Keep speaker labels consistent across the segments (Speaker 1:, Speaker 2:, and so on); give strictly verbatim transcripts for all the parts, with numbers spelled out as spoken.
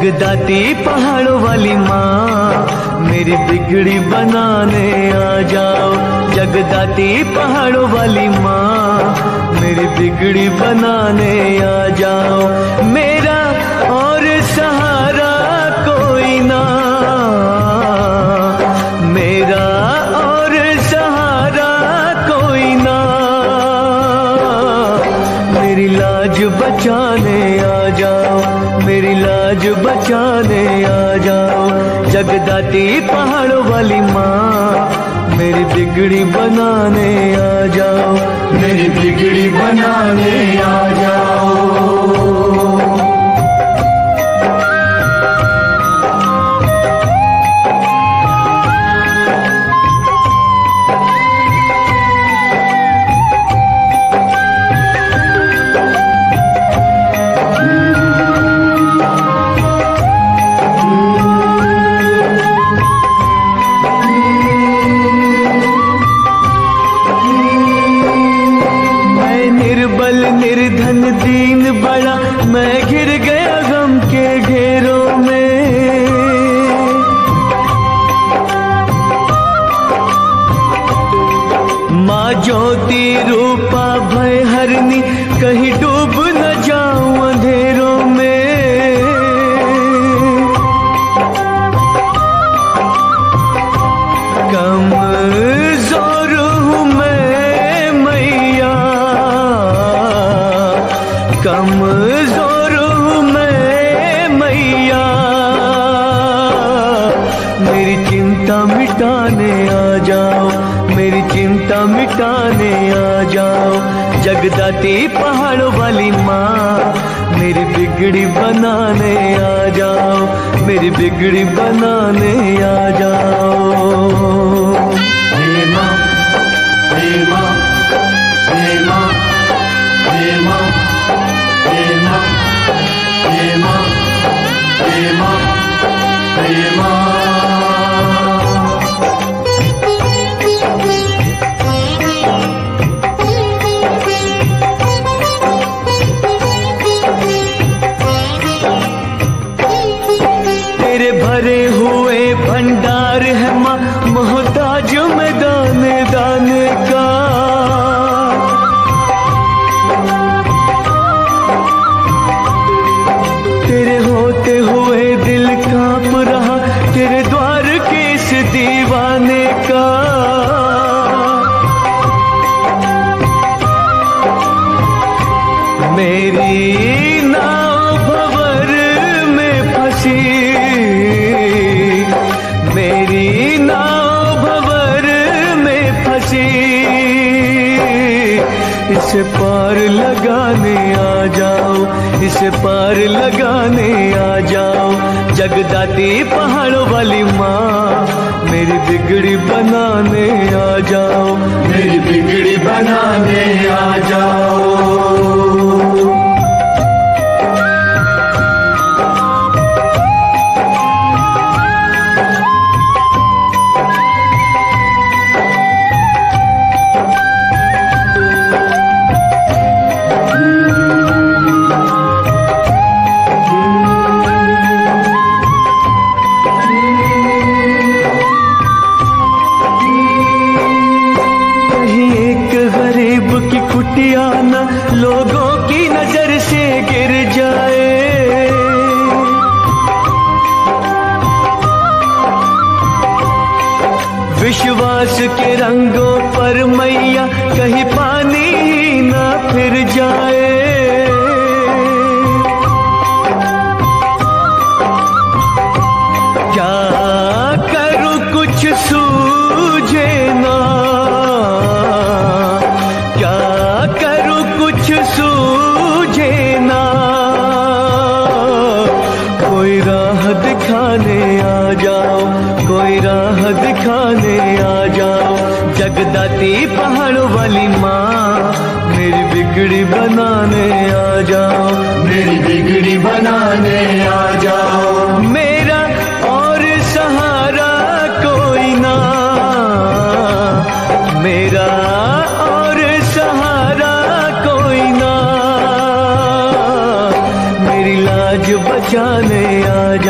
Speaker 1: जगदाती पहाड़ों वाली माँ मेरी बिगड़ी बनाने आ जाओ। जगदाती पहाड़ों वाली माँ मेरी बिगड़ी बनाने आ जाओ। मेरा और सहारा कोई ना, मेरा और सहारा कोई ना, मेरी लाज बचाने आ जाओ, मेरी लाज बचाने आ जाओ। जगदाती पहाड़ों वाली माँ मेरी बिगड़ी बनाने आ जाओ, मेरी बिगड़ी बनाने आ जाओ। निर्धन दीन बड़ा मैं घिर गया गम के घेरों में। माँ ज्योति रूपा भय हरनी कहीं डूब न जाऊं अंधेरों में। कमजोर हूँ मैं मैया, कमजोर हूँ मैं मैया, मेरी चिंता मिटाने आ जाओ, मेरी चिंता मिटाने आ जाओ। जगदाती पहाड़ों वाली माँ मेरी बिगड़ी बनाने आ जाओ, मेरी बिगड़ी बनाने आ जाओ। हे माँ, हे माँ, हे माँ, हे माँ, हे माँ, हे माँ, हे माँ, हे माँ। तेरे भरे हुए भंडार है माँ, मोहताज में दाने दाने का। तेरे होते हुए दिल कांप रहा, तेरे द्वार के इस दीवाने का। मेरी नाव भंवर में फंसी, मेरी नाव भंवर में फंसी, इसे पार लगाने आ जाओ, इसे पार लगाने आ जाओ। जगदाती पहाड़ों वाली माँ मेरी बिगड़ी बनाने आ जाओ, मेरी बिगड़ी बनाने आ जाओ। कुटिया न लोगों की नजर से गिर जाए। विश्वास के रंगों पर मैया कहीं पानी ही न फिर जाए। क्या करूं कुछ सूझे ना, सूझे ना, कोई राह दिखाने आ जाओ, कोई राह दिखाने आ जाओ। जगदाती पहाड़ों वाली माँ मेरी बिगड़ी बनाने आ जाओ, मेरी बिगड़ी बनाने आ जाओ। मेरा और सहारा कोई ना, मेरा और सहारा कोई ना, मेरी लाज बचाने आ जा।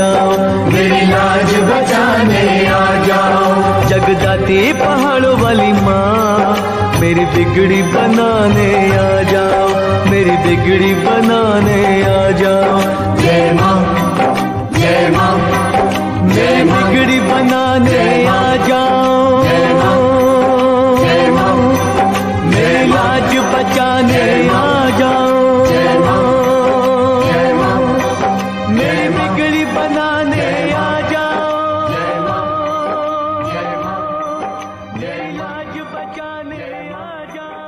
Speaker 1: करती पहाड़ों वाली माँ, मेरी बिगड़ी बनाने आ जाओ, मेरी बिगड़ी बनाने आ जाओ। जय माँ जय माँ, मेरी बिगड़ी बनाने आ जाओ, जय माँ, मेरी लाज बचाने आ जाओ, जय माँ, मेरी बिगड़ी बनाने आ जाओ, जय माँ, मेरी लाज बचाने आ जाओ।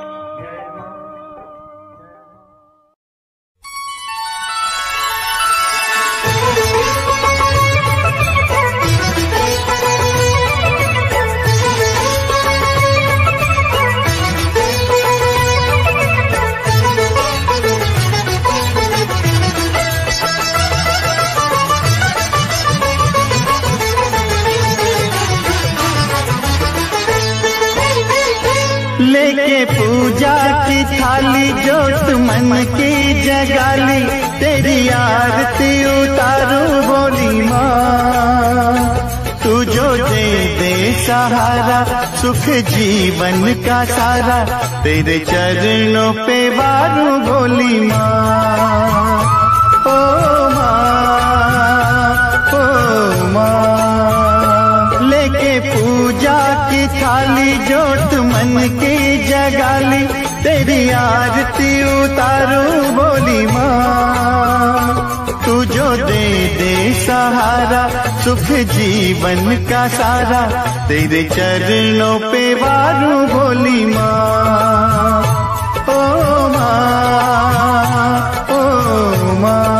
Speaker 2: लेके पूजा की थाली जोत मन की जगाली, तेरी आरती उतारू बोली माँ। तू जो दे दे सहारा सुख जीवन का सारा, तेरे चरणों पे वारू बोली माँ। ओ माँ ओ माँ, लेके पूजा की थाली जोत मन की जगाली, तेरी आरती उतारू बोली माँ। तू जो दे दे सहारा सुख जीवन का सारा, तेरे चरणों पे वारू बोली माँ। ओ माँ ओ माँ।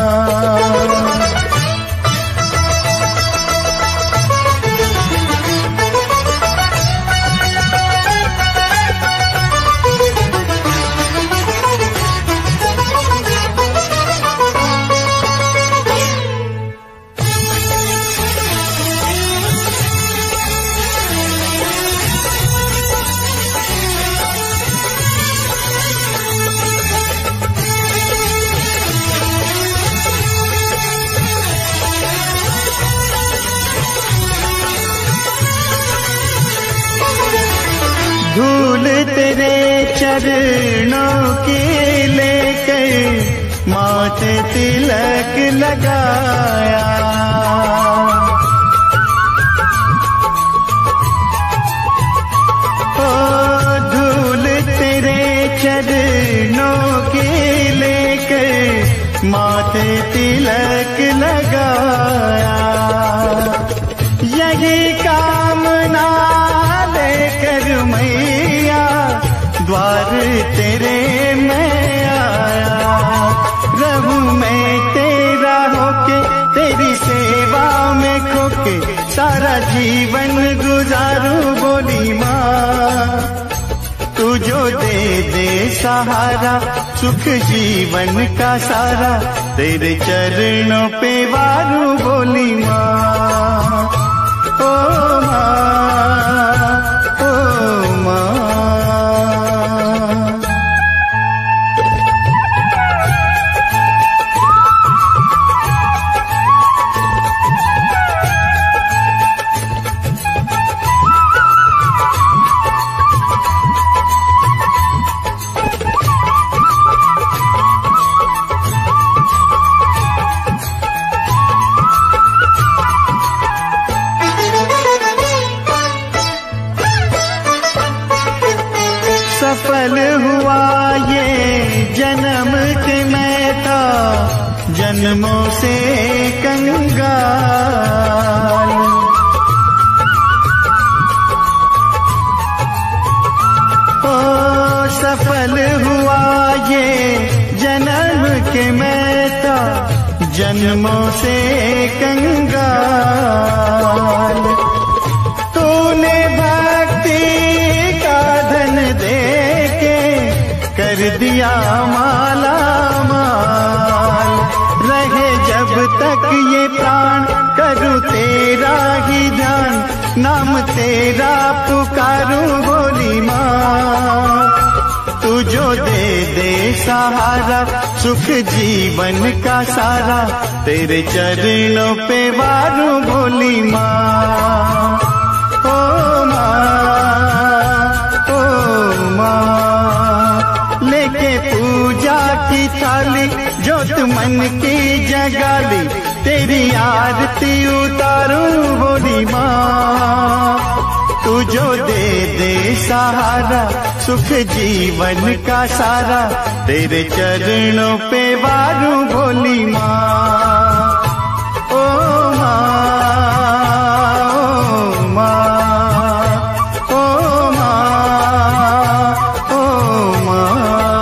Speaker 2: धूल तेरे चरणों की लेकर माथे तिलक लगाया, ओ धूल तेरे चरणों की लेकर माथे तिलक लगाया। यही कामना लेकर मैया द्वार तेरे में आया। रहूं मैं तेरा होके तेरी सेवा में खोके, सारा जीवन गुजारूं बोली माँ। तू जो दे दे सहारा सुख जीवन का सारा, तेरे चरणों पे वारू बोली माँ। ओ माँ ओ माँ। सफल हुआ ये जन्म के मैं था जन्मों से कंगाल। ओ सफल हुआ ये जन्म के मैं था जन्मों से कंगाल। तूने भक्ति का धन दे के कर दिया माला माल। रहे जब तक ये प्राण करूं तेरा ही ध्यान, नाम तेरा पुकारूं बोली माँ। तू जो दे दे सहारा सुख जीवन का सारा, तेरे चरणों पे वारूं बोली माँ। ओ माँ आरती उतारूं बोली माँ, तू जो दे दे सहारा सुख जीवन का सारा, तेरे चरणों पे वारूं भोली माँ। ओ माँ, ओ माँ, ओ माँ, ओ माँ।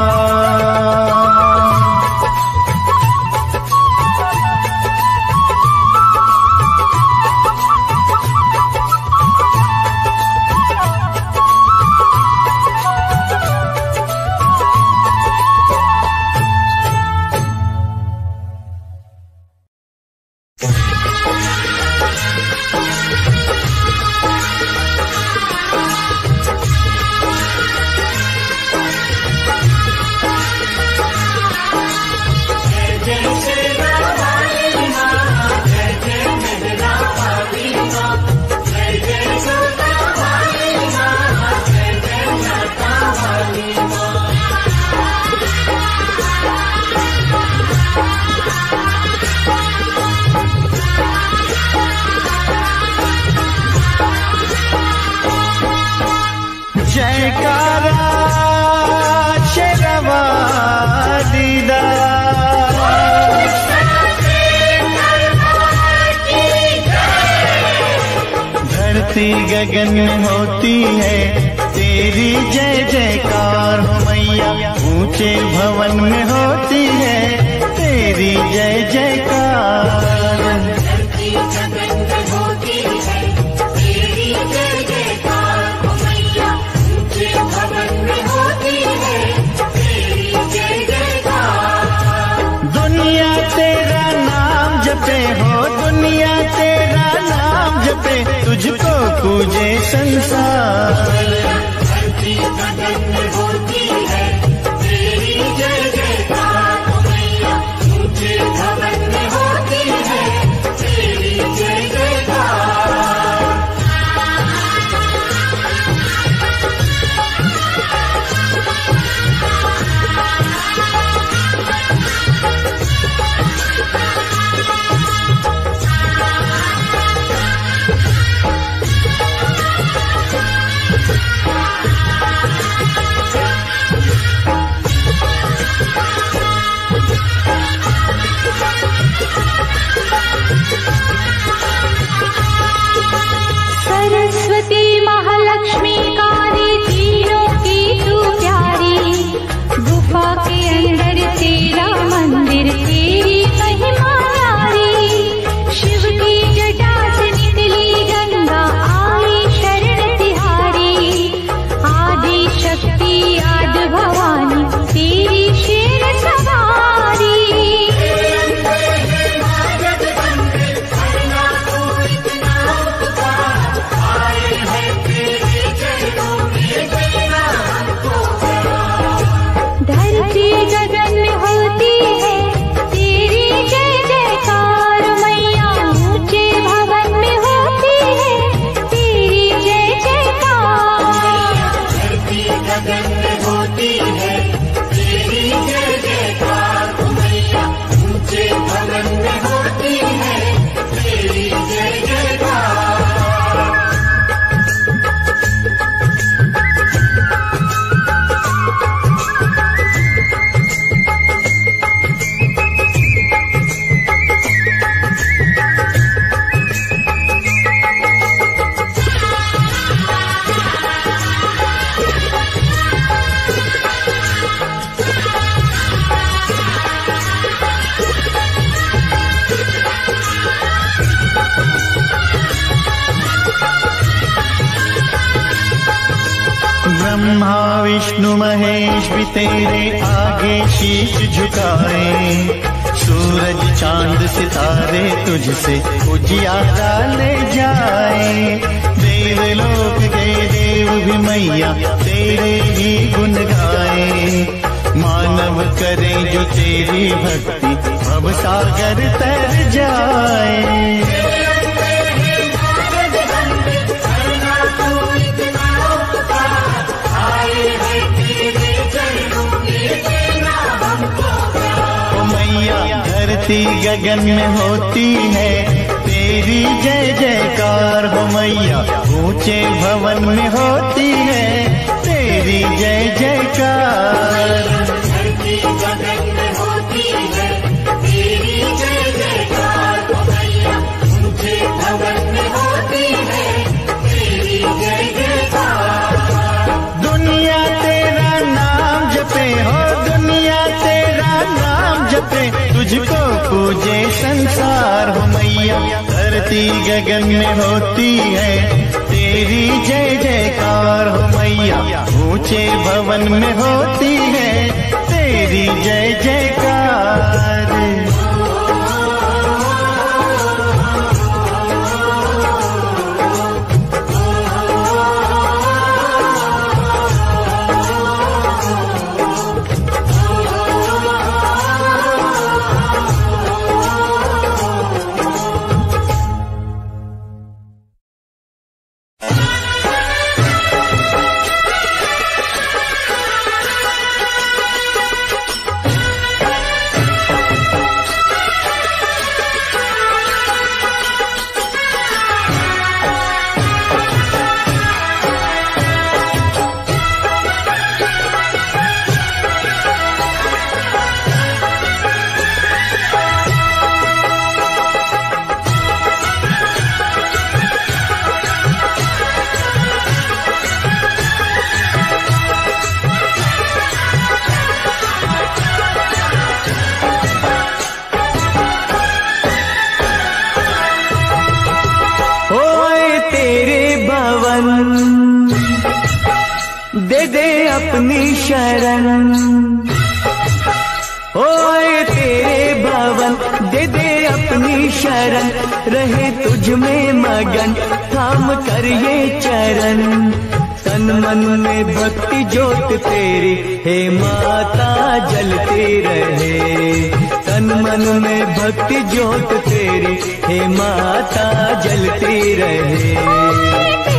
Speaker 2: गगन में होती है तेरी जय जयकार हो मैया, ऊंचे भवन में होती है तेरी जय जयकार।
Speaker 3: धरती गगन में होती है तेरी जय जयकार हो मैया, ऊंचे भवन में होती है तेरी जय जयकार।
Speaker 2: दुनिया तेरा नाम जपे हो, दुनिया तेरा नाम जपे, तुझको पूजे संसार।
Speaker 3: धरती गगन में होती है तेरी जय जयकार हो मैया, ऊंचे भवन में होती है तेरी जय जयकार।
Speaker 4: सरस्वती महालक्ष्मी काली तीनों की तू प्यारी, गुफा के अंदर तेरा मंदिर तेरी महिमा न्यारी। शिव की जटा से निकली गंगा आई शरण तिहारी, आदि शक्ति आदि भवानी तेरी शेर सवारी। धरती गगन में होती है तेरी जय जयकार मैया, ऊंचे भवन में होती है तेरी जय जयकार।
Speaker 3: धरती गगन में होती है तेरी जय जयकार हो मैया, ऊंचे भवन में होती है तेरी जय जयकार।
Speaker 2: ब्रह्मा विष्णु महेश भी तेरे आगे शीश झुकाए, सूरज चांद सितारे तुझसे उजियारा ले जाए। देवलोक के देव भी मैया तेरे ही गुण गाए, मानव करे जो तेरी भक्ति भव सागर तर जाए। धरती गगन में होती है तेरी जय जयकार हो मैया। ऊंचे भवन में होती है तेरी जय जयकार।
Speaker 3: धरती गगन में होती है तेरी जय जयकार हो मैया। ऊंचे भवन में होती है तेरी जय जयकार।
Speaker 2: दुनिया तेरा नाम जपे हो, दुनिया तेरा नाम जपे, तुझको पूजे संसार हो मैया। धरती गगन में होती है तेरी जय जयकार हो मैया। ऊंचे भवन में होती है तेरी जय जयकार।
Speaker 1: दे दे अपनी शरण, ओए तेरे भवन दे दे अपनी शरण। रहे तुझ में मगन थाम कर ये चरण। तन मन में भक्ति ज्योत तेरी हे माता जलती रहे। तन मन में भक्ति ज्योत तेरी हे माता जलती रहे।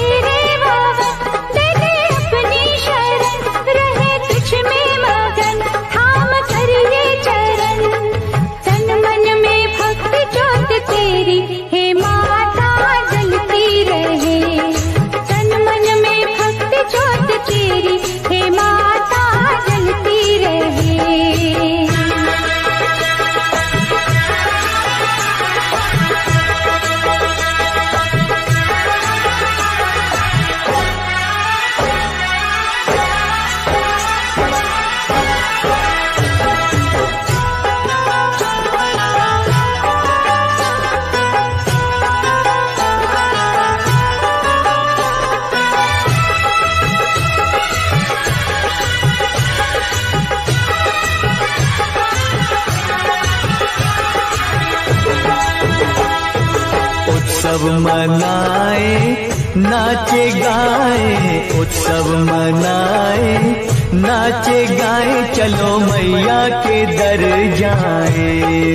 Speaker 1: उत्सव मनाए नाचे गाए, उत्सव मनाए नाचे गाए, चलो मैया के दर जाए।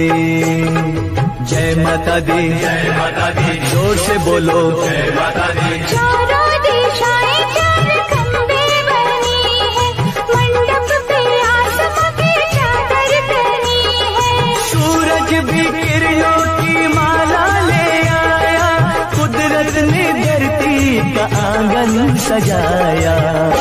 Speaker 1: जय माता दी, जय माता दी, जोर से बोलो जय माता दी।
Speaker 4: चारों दिशाएं चार खंबे बनी है, मंडप पे आसमां की चादर तनी है।
Speaker 1: सूरज भी किरणों की माला ले आया, कुदरत ने धरती का आंगन सजाया।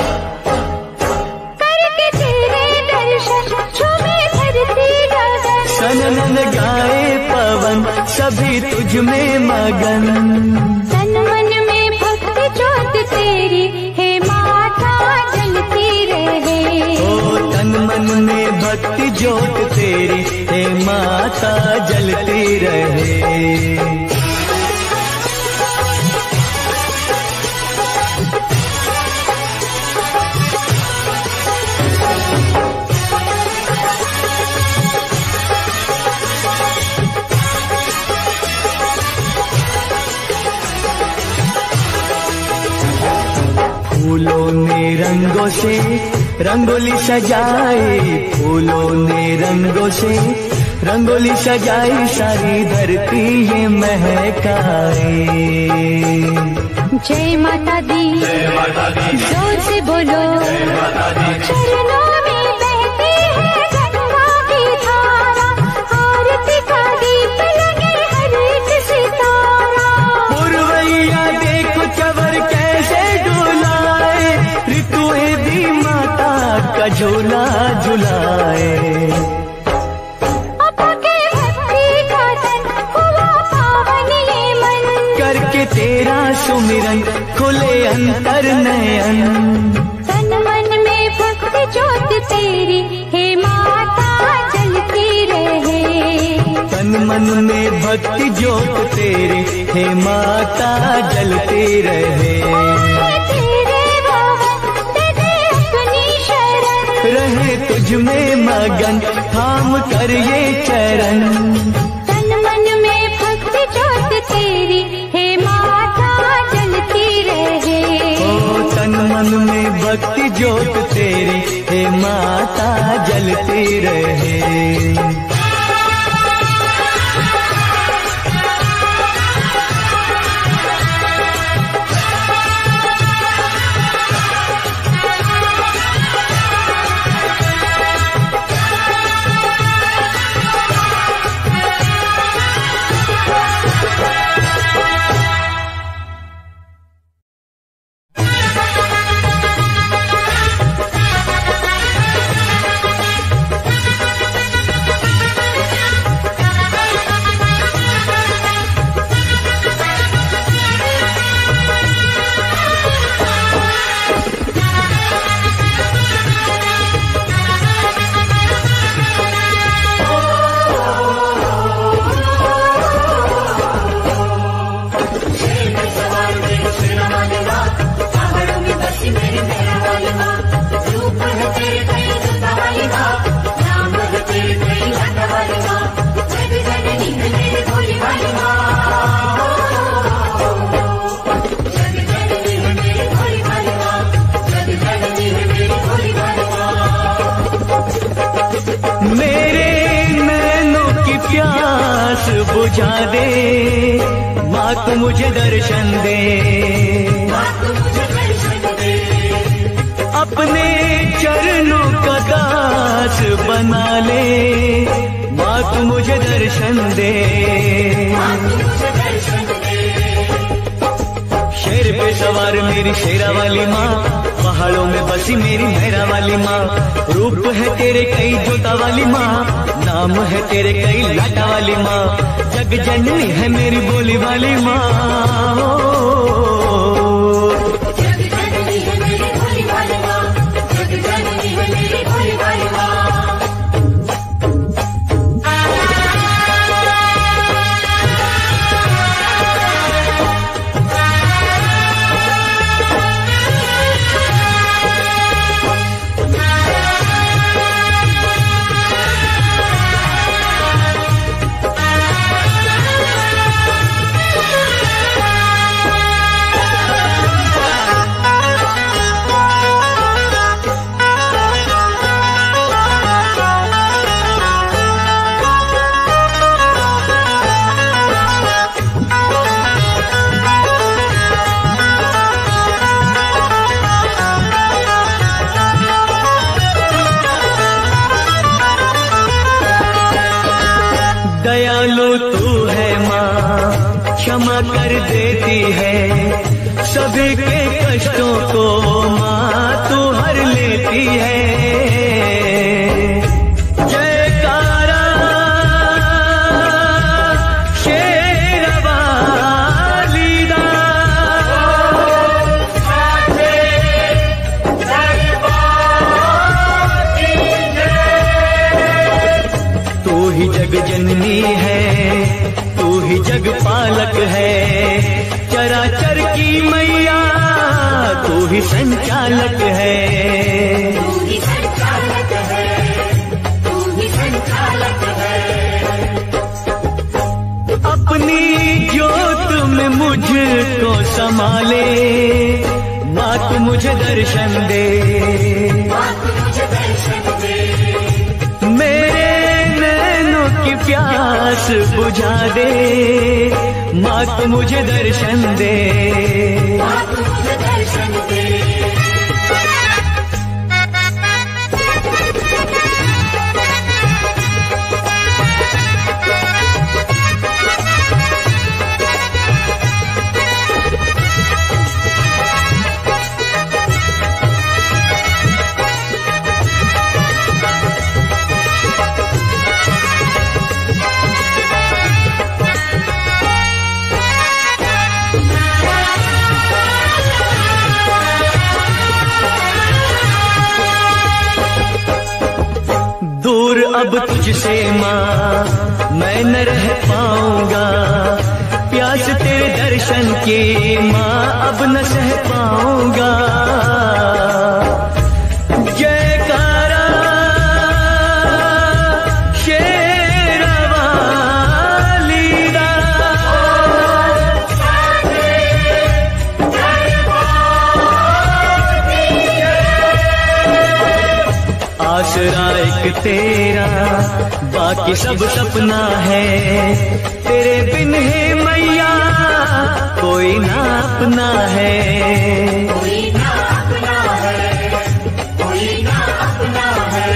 Speaker 4: करके तेरे दर्शन झूमे धरती गगन,
Speaker 1: सनन गाए पवन सभी तुझ में मगन।
Speaker 4: तन मन में भक्ति ज्योत तेरी हे माता जलती रहे।
Speaker 1: ओ तन मन में भक्ति ज्योत तेरी हे माता जलती रहे। फूलों ने रंगों से रंगोली सजाए, फूलों ने रंगों से रंगोली सजाई, सारी धरती ये महकाए।
Speaker 4: जय माता दी,
Speaker 3: जय माता दी,
Speaker 4: जोर से बोलो
Speaker 3: जय माता दी।
Speaker 4: चरणों में बहती है गंगा की धारा, आरती का
Speaker 1: सुमिरन खुले अंतर नयन।
Speaker 4: तन मन में भक्ति ज्योत तेरी हे माता जलती रहे।
Speaker 1: तन मन में भक्ति ज्योत तेरी हे माता जलती रहे।
Speaker 4: तेरे भवन दे दे अपनी शरण।
Speaker 1: रहे तुझ में मगन थाम कर ये चरण।
Speaker 4: तन मन में भक्ति ज्योत तेरी हे माता जलती रहे।
Speaker 1: ओ तन मन में भक्ति ज्योत तेरी हे माता जलती रहे। बुझा दे माँ तू मुझे दर्शन दे। अपने चरणों का दास बना ले माँ तू मुझे दर्शन दे। शेर पे सवार मेरी शेरा वाली माँ, पहाड़ों में बसी मेरी मेरा वाली माँ। रूप है तेरे कई जोता वाली माँ, नाम है तेरे कई लाटा वाली माँ। जग जननी है मेरी बोली वाली माँ।
Speaker 3: जग जननी है मेरी भोली भाली माँ, जग जननी है मेरी भोली भाली माँ।
Speaker 1: दयालु तू है माँ, क्षमा कर देती है सभी के कष्टों को माँ तू हर लेती है। जयकारा शेरवाली दा, तू ही जग जननी है, तू ही जग पालक है। चराचर की मैया तू ही संचालक है।
Speaker 3: तू ही संचालक है, तू ही संचालक है।
Speaker 1: अपनी ज्योत में मुझको संभाले माँ तू मुझे दर्शन दे।
Speaker 3: माँ तू मुझे दर्शन दे।
Speaker 1: मेरे नैनों की प्यास बुझा दे माँ तू मुझे दर्शन दे।
Speaker 3: माँ तू मुझे दर्शन दे।
Speaker 1: अब तुझसे माँ मैं न रह पाऊंगा, प्यास तेरे दर्शन की माँ अब न सह पाऊंगा। जयकारा शेरवाली दा, आसरा एक तेरा बाकी सब सपना है, तेरे बिन है मैया कोई ना अपना है।
Speaker 3: कोई ना अपना है, कोई ना अपना है।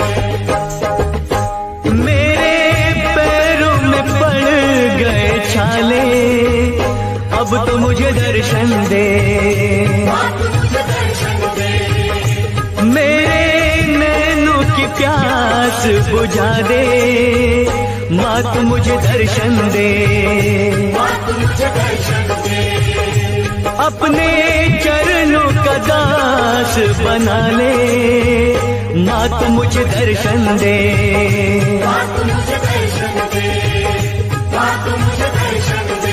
Speaker 1: मेरे पैरों में पड़ गए छाले, अब तो मुझे दर्शन दे,
Speaker 3: बात मुझे दर्शन दे,
Speaker 1: मेरे नैनों की प्यास बुझा दे, माँ तू मुझे दर्शन दे,
Speaker 3: बात मुझे दर्शन दे,
Speaker 1: अपने चरणों का दास बना ले, माँ तू मुझे दर्शन दे।
Speaker 3: बात मुझे दर्शन दे, बात मुझे दर्शन दे।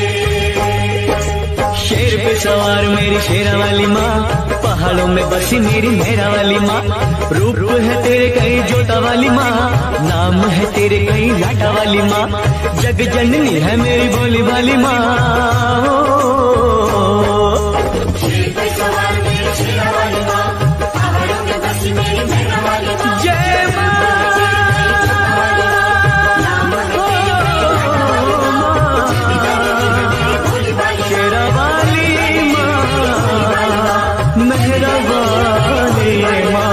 Speaker 1: शेर पे सवार मेरी शेरा वाली माँ, पहाड़ों में बसी मेरी मेरा वाली माँ, रूप है तेरे कहीं जोता वाली माँ, नाम है तेरे कहीं लाटा वाली माँ, जग जननी है मेरी भोली वाली माँ।
Speaker 3: शेर पे सवार मेरी शेरा वाली माँ, पहाड़ों में बसी मेरी मेरा वाली माँ,
Speaker 1: जय माँ,
Speaker 3: नाम है तेरा भोली वाली
Speaker 1: शेरा वाली माँ, मेहरा वाली माँ।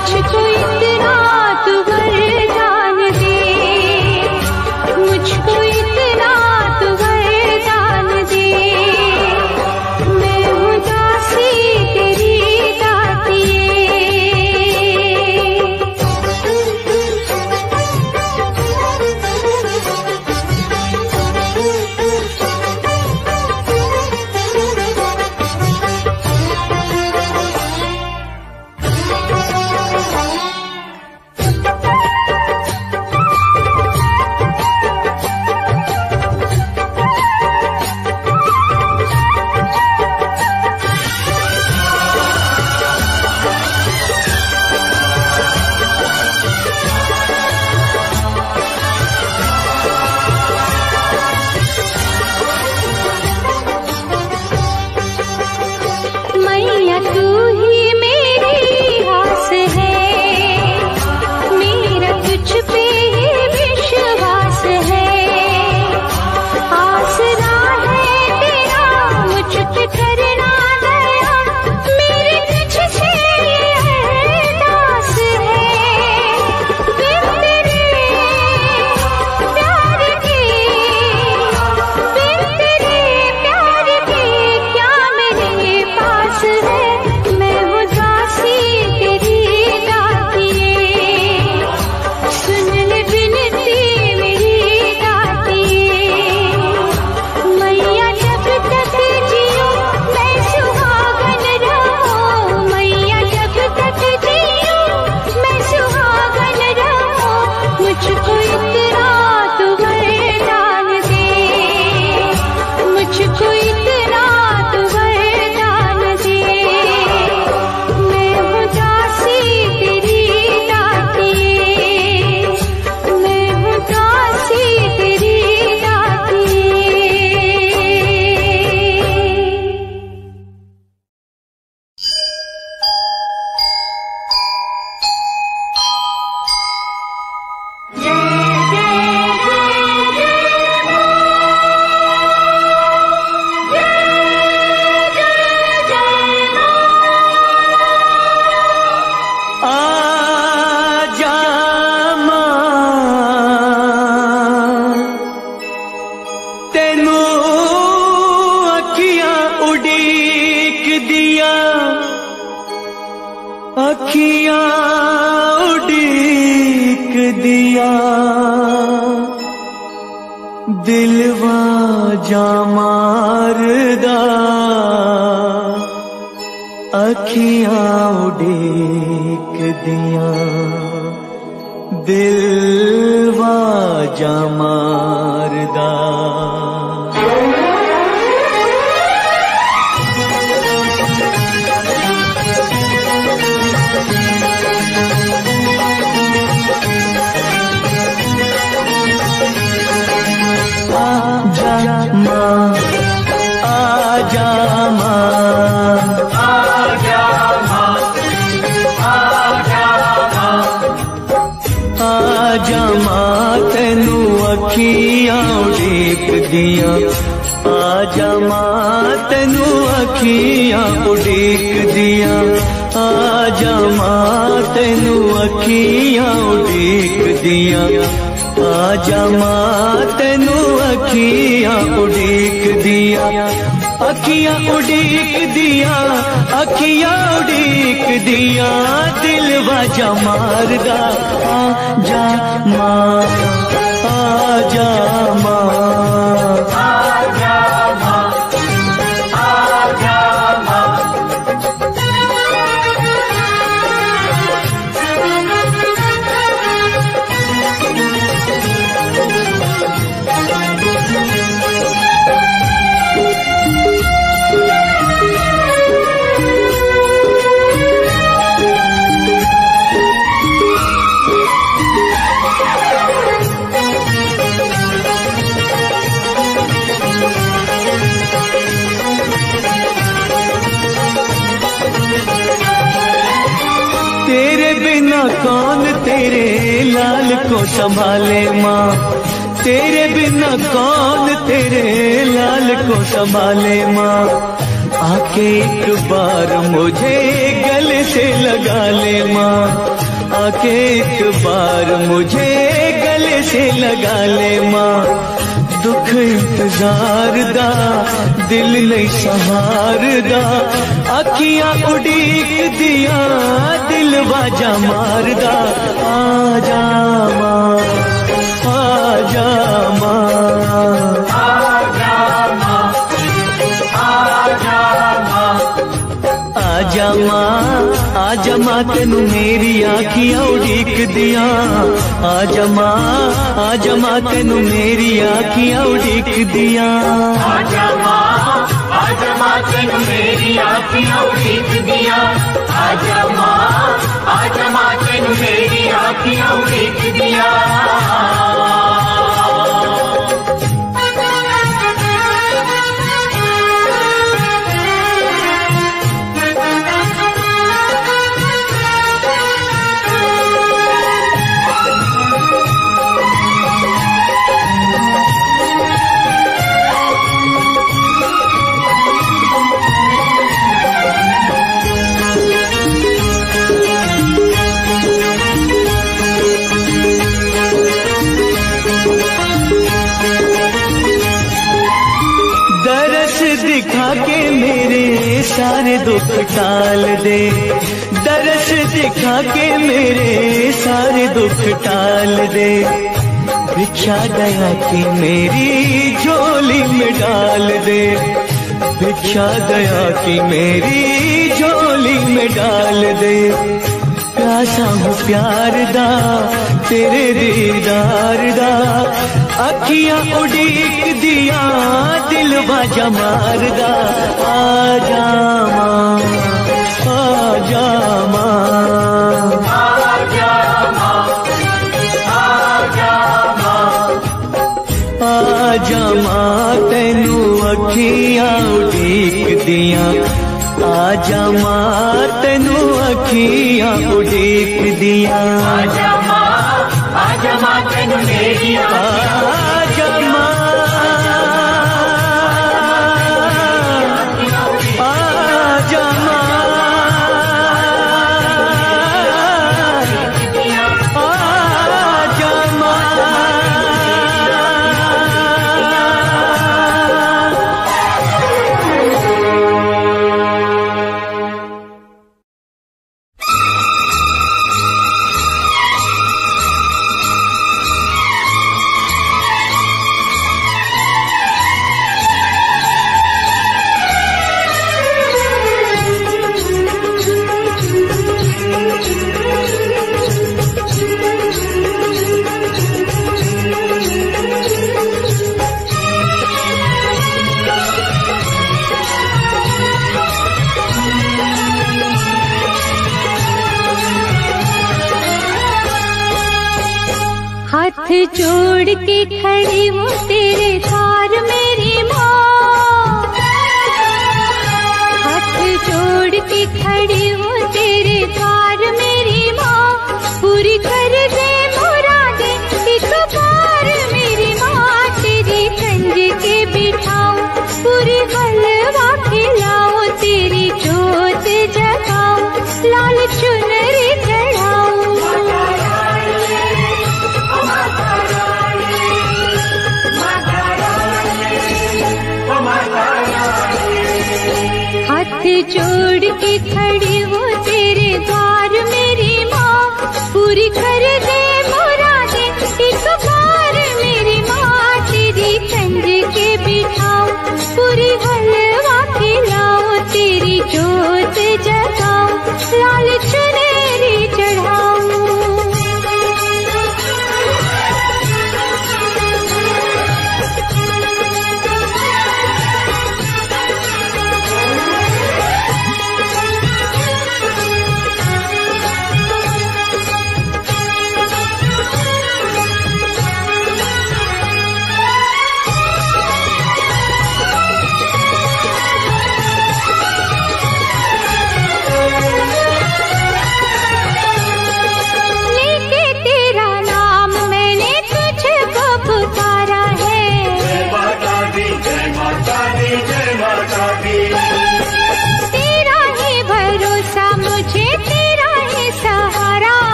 Speaker 4: मुझको इतना तू वरदान दे, मुझको इतना तू वरदान दे। मैं हूँ दासी तेरी दातिए। मैया तू ही मेरी आस है, मेरा तुझ पे ही विश्वास है। आसरा है तेरा मुझ पे करना दया, मेरे तुझसे ये अरदास है। बिन तेरे प्यार के, बिन तेरे प्यार के क्या मेरे पास है। मैं हूँ दासी तेरी दातिए, सुन ले विनती मेरी दातिए। मैया जब तक जियो मैं सुहागन रहूं, मैया जब तक जियो मैं सुहागन रहूं। मुझको इतना तू वरदान दे, मुझको इतना तू वरदान दे। मैं हूँ दासी तेरी दातिए, मैं हूँ दासी तेरी दातिए।
Speaker 1: आजा मां, तेनू अखियां उड़ीक दिया, अखियां उड़ीक दिया। दिलवा जा मारदा, अखियां उड़ीक दिया। दिलवा जा मारदा। आजा मां, आजा मां, आजा मां, आजा मां, आजा मां, तेनू अखियां उड़ीक दिया। आजा मां, तेनू अखियां उड़ीक दिया। आजा मां, तेनू अखियां उड़ीक दिया। आजा मां, तेनू अखियां उड़ीक दिया। अखियां उड़ीक दिया, अखियां उड़ीक दिया। दिलवा जा मारदा। आजा मां, आजा मां, आजा मां, आजा मां। तेरे बिना कौन तेरे लाल को संभाले माँ, तेरे बिना कौन तेरे लाल को संभाले माँ। आके एक बार मुझे गले से लगा ले माँ, आके एक बार मुझे गले से लगा ले माँ। दुख इंतजार दा दिल नहीं सहार दा, अखियां उड़ीक दिया दिल बाजा मार दा। आजा माँ आजा माँ
Speaker 3: आजा माँ आजा माँ
Speaker 1: आजा माँ आजा माँ तेनू मेरी आखियां उड़ीक दिया। आजा माँ आजा माँ तेनू मेरी आखियां उड़ीक दिया।
Speaker 3: आजा माँ आजा माँ तेनू मेरी आँखियाँ उड़ीक दिया। आजा माँ आजा माँ तेनू मेरी आँखियाँ उड़ीक दिया।
Speaker 1: दिखा के मेरे सारे दुख टाल दे, दरस दिखा के मेरे सारे दुख टाल दे। भिक्षा दया की मेरी झोली में डाल दे, भिक्षा दया की मेरी झोली में डाल दे। प्यासा हूँ प्यार दा तेरे दीदार दा, अखियां उड़ीक दिया दिल बाजा मार दा। आजा माँ आजा माँ
Speaker 3: आजा माँ आजा माँ
Speaker 1: आजा माँ तेनू अखियां उड़ीक दिया। आजा माँ तेनू अखियां उड़ीक दिया।
Speaker 3: आजा माँ आजा माँ तेनू मेरी
Speaker 1: आजा माँ आजा माँ आजा माँ
Speaker 4: हाथ जोड़ के खड़ी हूँ तेरे द्वार मेरी माँ। हाथ जोड़ के खड़ी हूँ तेरे द्वार मेरी माँ। पूरी कर दे मुरादे एक बार मेरी माँ। तेरी कंज के बिठाऊं पूरी हलवा खिलाऊं, तेरी जोत जगाऊं लाल चुनरी चढ़ाऊं। हाथ जोड़ के खड़ी हूँ तेरे द्वार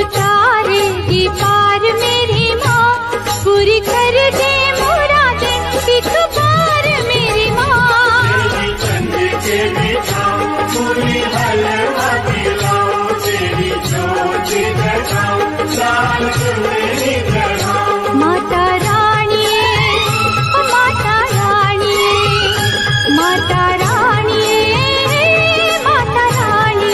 Speaker 4: उतारेगी पार मेरी माँ, पूरी कर दे मुरादें एक बार मेरी माँ।
Speaker 3: तेरी चंद्र के बिछाओ, पूरी हलवा खिलाओ, तेरी ज्योति जगाओ, लाल चुनरी चढ़ाओ।
Speaker 4: माता रानी, ओ माता रानी, माता रानी, माता रानी।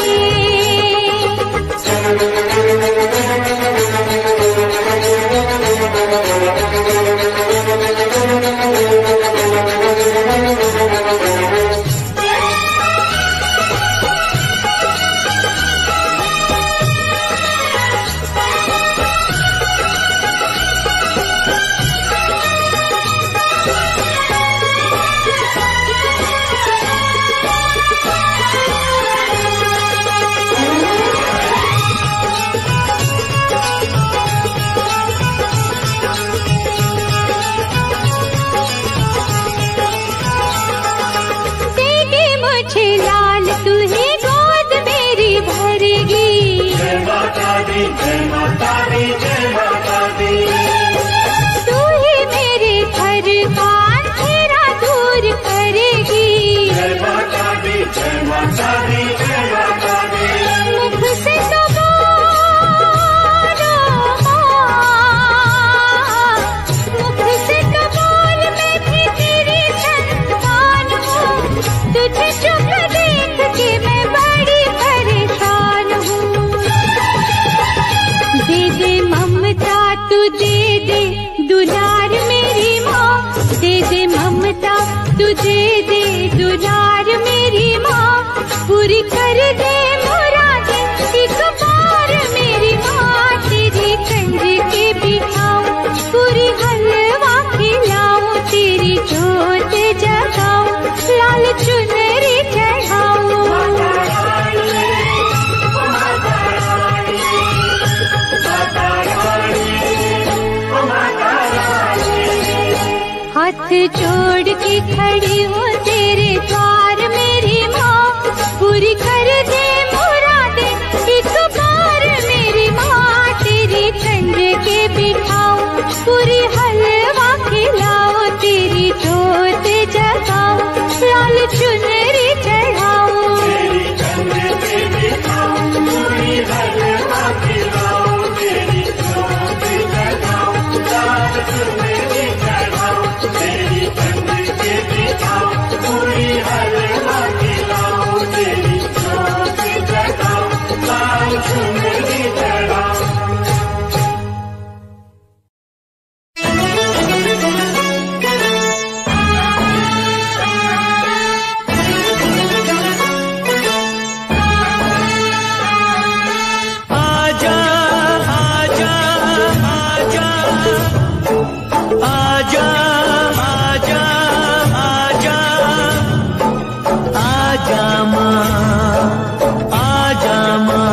Speaker 4: देगी मुझे लाल तू ही गोद मेरी भरेगी,
Speaker 3: जय माता दी, जय माता दी, जय माता दी।
Speaker 4: तू ही मेरे घर का अंधेरा दूर करेगी।
Speaker 3: जय माता दी, जय माता दी, जय माता दी।
Speaker 4: मुख से तो बोलो माँ, मुख से तो बोल मैं भी तेरी संतान हूँ, तुझे चुप देख के मैं बड़ी परेशान हूँ। दे दे ममता तू दे दे दुलार मेरी माँ, दे दे ममता तू दे दे दुलार मेरी माँ, पूरी कर दे मुरादें एक बार मेरी माँ। तेरी कंज के बिठाऊं, पूरी हलवा खिलाऊं, तेरी जोत जगाऊं, लाल चुनरी चढ़ाऊं। हाथ जोड़ के खड़ी हूँ तेरे द्वार मेरी माँ, पूरी कर दे मुरादें एक बार मेरी माँ। तेरी कंज के बिठाऊं, पूरी हलवा खिलाओ, तेरी जोत जगाओ, लाल चुनरी चढ़ाओ।
Speaker 3: तेरी चंद्र के बिछाओ, पूरी हलवा खिलाओ, तेरी ज्योति जगाओ, लाल चुनरी चढ़ाओ। तेरी चंद्र के बिछाओ, पूरी हलवा खिलाओ, तेरी ज्योति जगाओ, लाल चुनरी चढ़ाओ।
Speaker 1: आजा आजा आजा आजा आजा आजा आजा माँ, आजा माँ।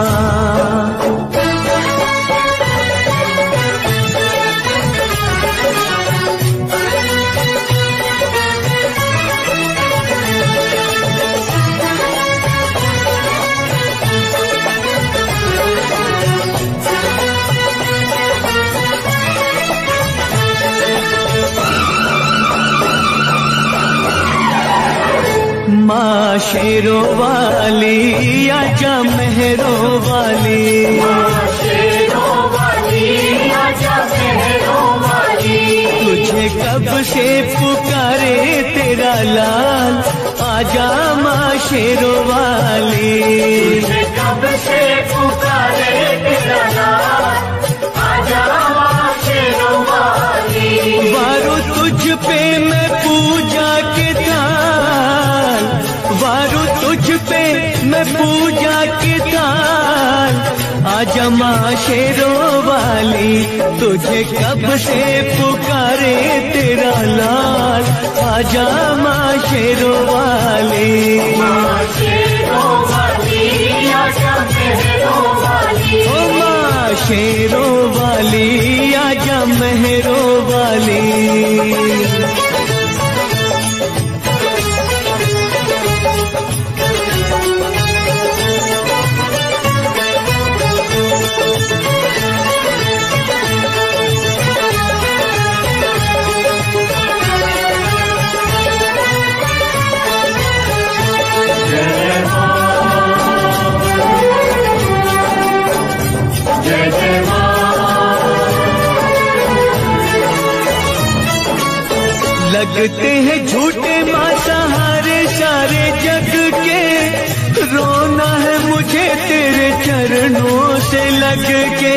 Speaker 1: माँ शेरों वाली आजा मेहरों वाली,
Speaker 3: शेरों वाली आजा मेहरों वाली।
Speaker 1: तुझे कब से पुकारे तेरा लाल, आजा माँ शेरों वाली।
Speaker 3: तुझे कब से पुकारे तेरा लाल, आजा माँ शेरों वाली।
Speaker 1: वारो तुझ पे मैं पूजा के थाल, वारो तुझ पे मैं पूजा के थाल, आजा माँ शेरों वाली। तुझे कब से पुकारे तेरा लाल, आजा माँ शेरों वाली।
Speaker 3: शेरों वाली आजा मेहरों वाली।
Speaker 1: ओ माँ शेरों वाली आजा मेहरों वाली। लगते हैं झूठे माँ सहारे सारे जग के, रोना है मुझे तेरे चरणों से लग के।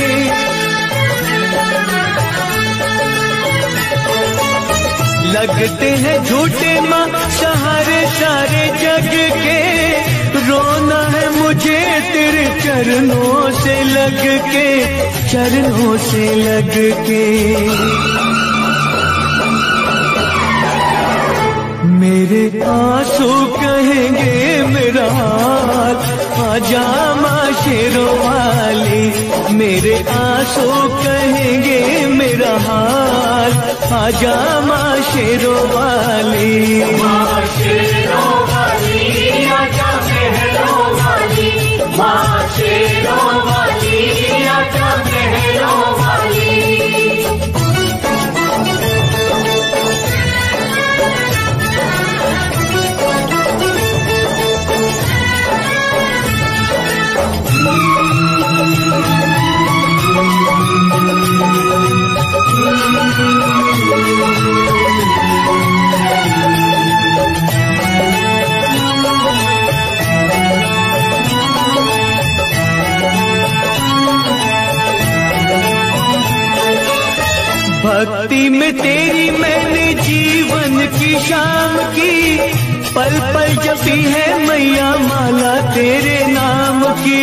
Speaker 1: लगते हैं झूठे माँ सहारे सारे जग के, रोना है मुझे तेरे चरणों से लग के, चरणों से लग के। मेरे आंसू कहेंगे मेरा हाल, आजा माँ शेरों वाली। मेरे आंसू कहेंगे मेरा हाल, आजा माँ शेरों वाली।
Speaker 3: माँ शेरों वाली आजा महलों वाली, माँ शेरों वाली आजा महलों वाली।
Speaker 1: भक्ति में तेरी मैंने जीवन की शाम की, पल पल जपी है मैया माला तेरे नाम की।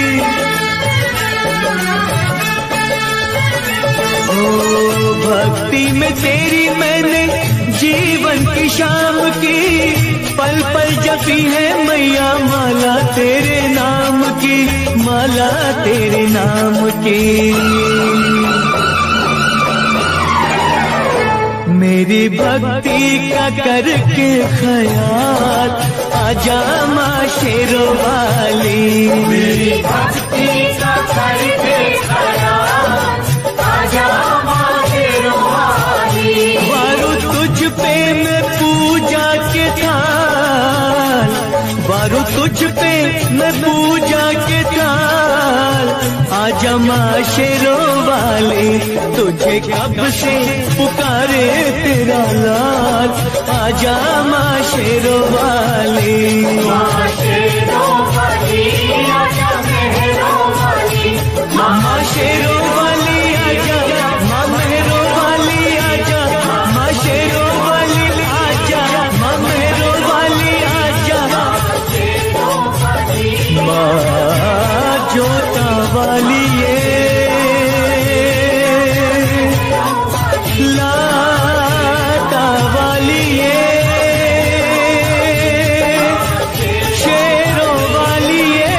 Speaker 1: ओ भक्ति में तेरी मैंने जीवन की शाम की, पल पल जपी है मैया माला तेरे नाम की, माला तेरे नाम की। मेरी भक्ति का करके ख्याल, आजा माँ शेरों वाली।
Speaker 3: मेरी भक्ति का करके ख्याल, आजा माँ शेरों वाली।
Speaker 1: वारू तुझ पे मैं पूजा के थाल, वारू तुझ पे मैं पूजा के थाल, आजा माँ शेरों वाली। तुझे कब से पुकारे तेरा लाल, आजा माँ शेरों वाली।
Speaker 3: माँ शेरों वाली आजा महलों वाली,
Speaker 1: माँ शेरों वाली आजा, माँ मेहरों वाली आजा, माँ शेरों वाली आजा, माँ मेहरों वाली आजा। माँ जोता वाली ये लाता वाली ये शेरों वाली ये।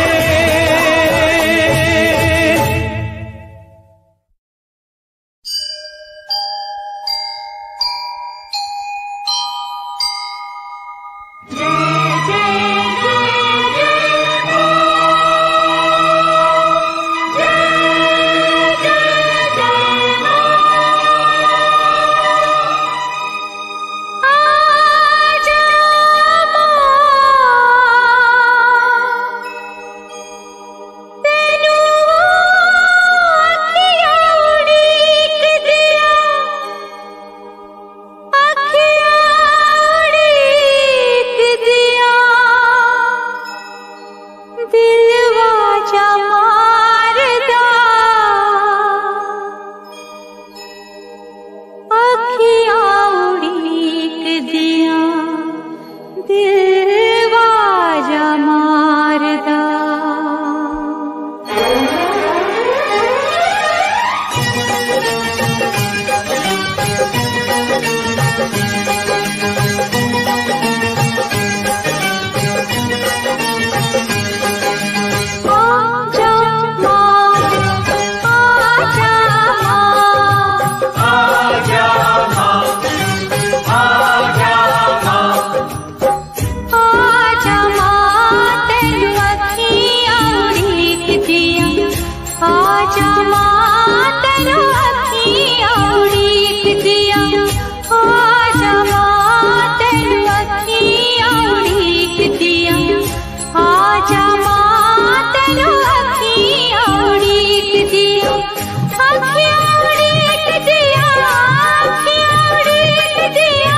Speaker 4: दिया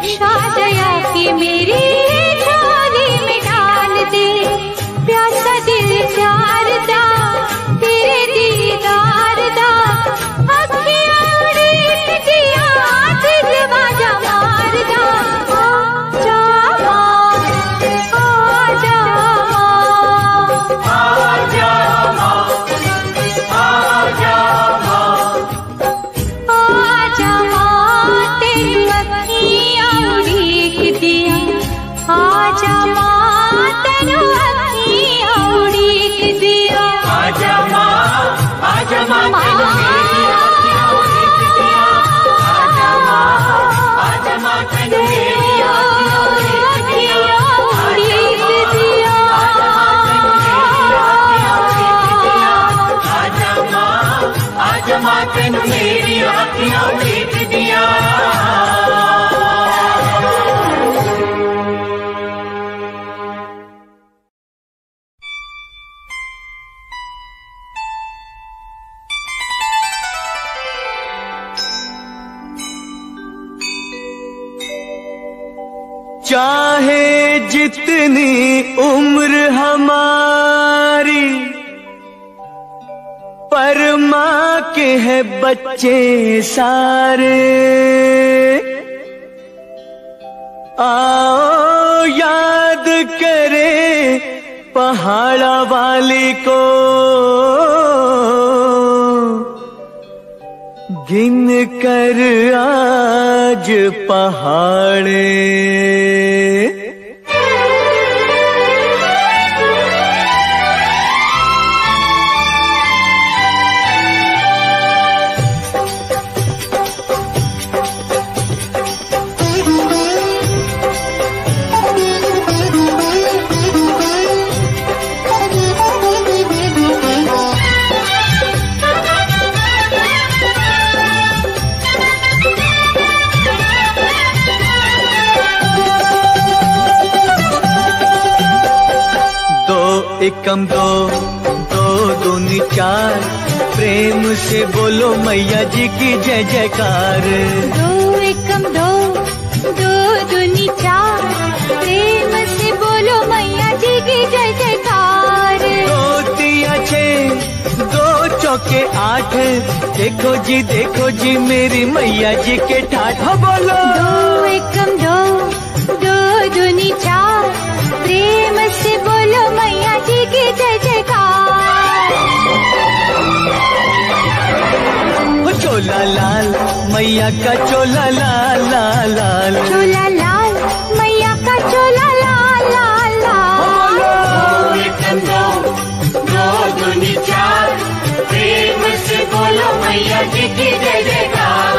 Speaker 4: भिक्षा दया की मेरी झोली में डाल दे। प्यासा दिल प्यार दा तेरे दीदार दा, अखियां उड़ीक दिया दिलवाजा मार दा। आजा माँ, आजा माँ, आजा माँ, आजा माँ, तेरी अखियां उड़ीक दिया। आजा माँ, तेरी अखियां उड़ीक दिया।
Speaker 3: आजा माँ, आजा माँ, तेनू मेरी अखियां उड़ीक दिया। आजा माँ, आजा माँ, तेनू मेरी अखियां उड़ीक दिया। आजा माँ, आजा माँ, तेनू मेरी अखियां उड़ीक दिया।
Speaker 1: चाहे जितनी उम्र हमारी, पर माँ के है बच्चे सारे। आओ याद करे पहाड़ा वाली को, गिन कर आज पहाड़े। एकम दो, दो दूनी चार, प्रेम से बोलो मैया जी की जय जयकार।
Speaker 4: दो एकम दो, दो दूनी चार, प्रेम से बोलो मैया जी की जय जयकार।
Speaker 1: दो तिया छे, दो चौके आठ, देखो जी देखो जी मेरी मैया जी के ठाठ। बोलो
Speaker 4: दो एकम दो, दो दूनी चार, प्रेम से बोलो मैया जी की जय जयकार।
Speaker 1: चोला लाल मैया का चोला लाल लाल लाल,
Speaker 4: चोला लाल मैया का चोला लाल लाल लाल।
Speaker 3: दो एकम दो, दो दूनी चार, प्रेम से बोलो मैया जी की जय जयकार।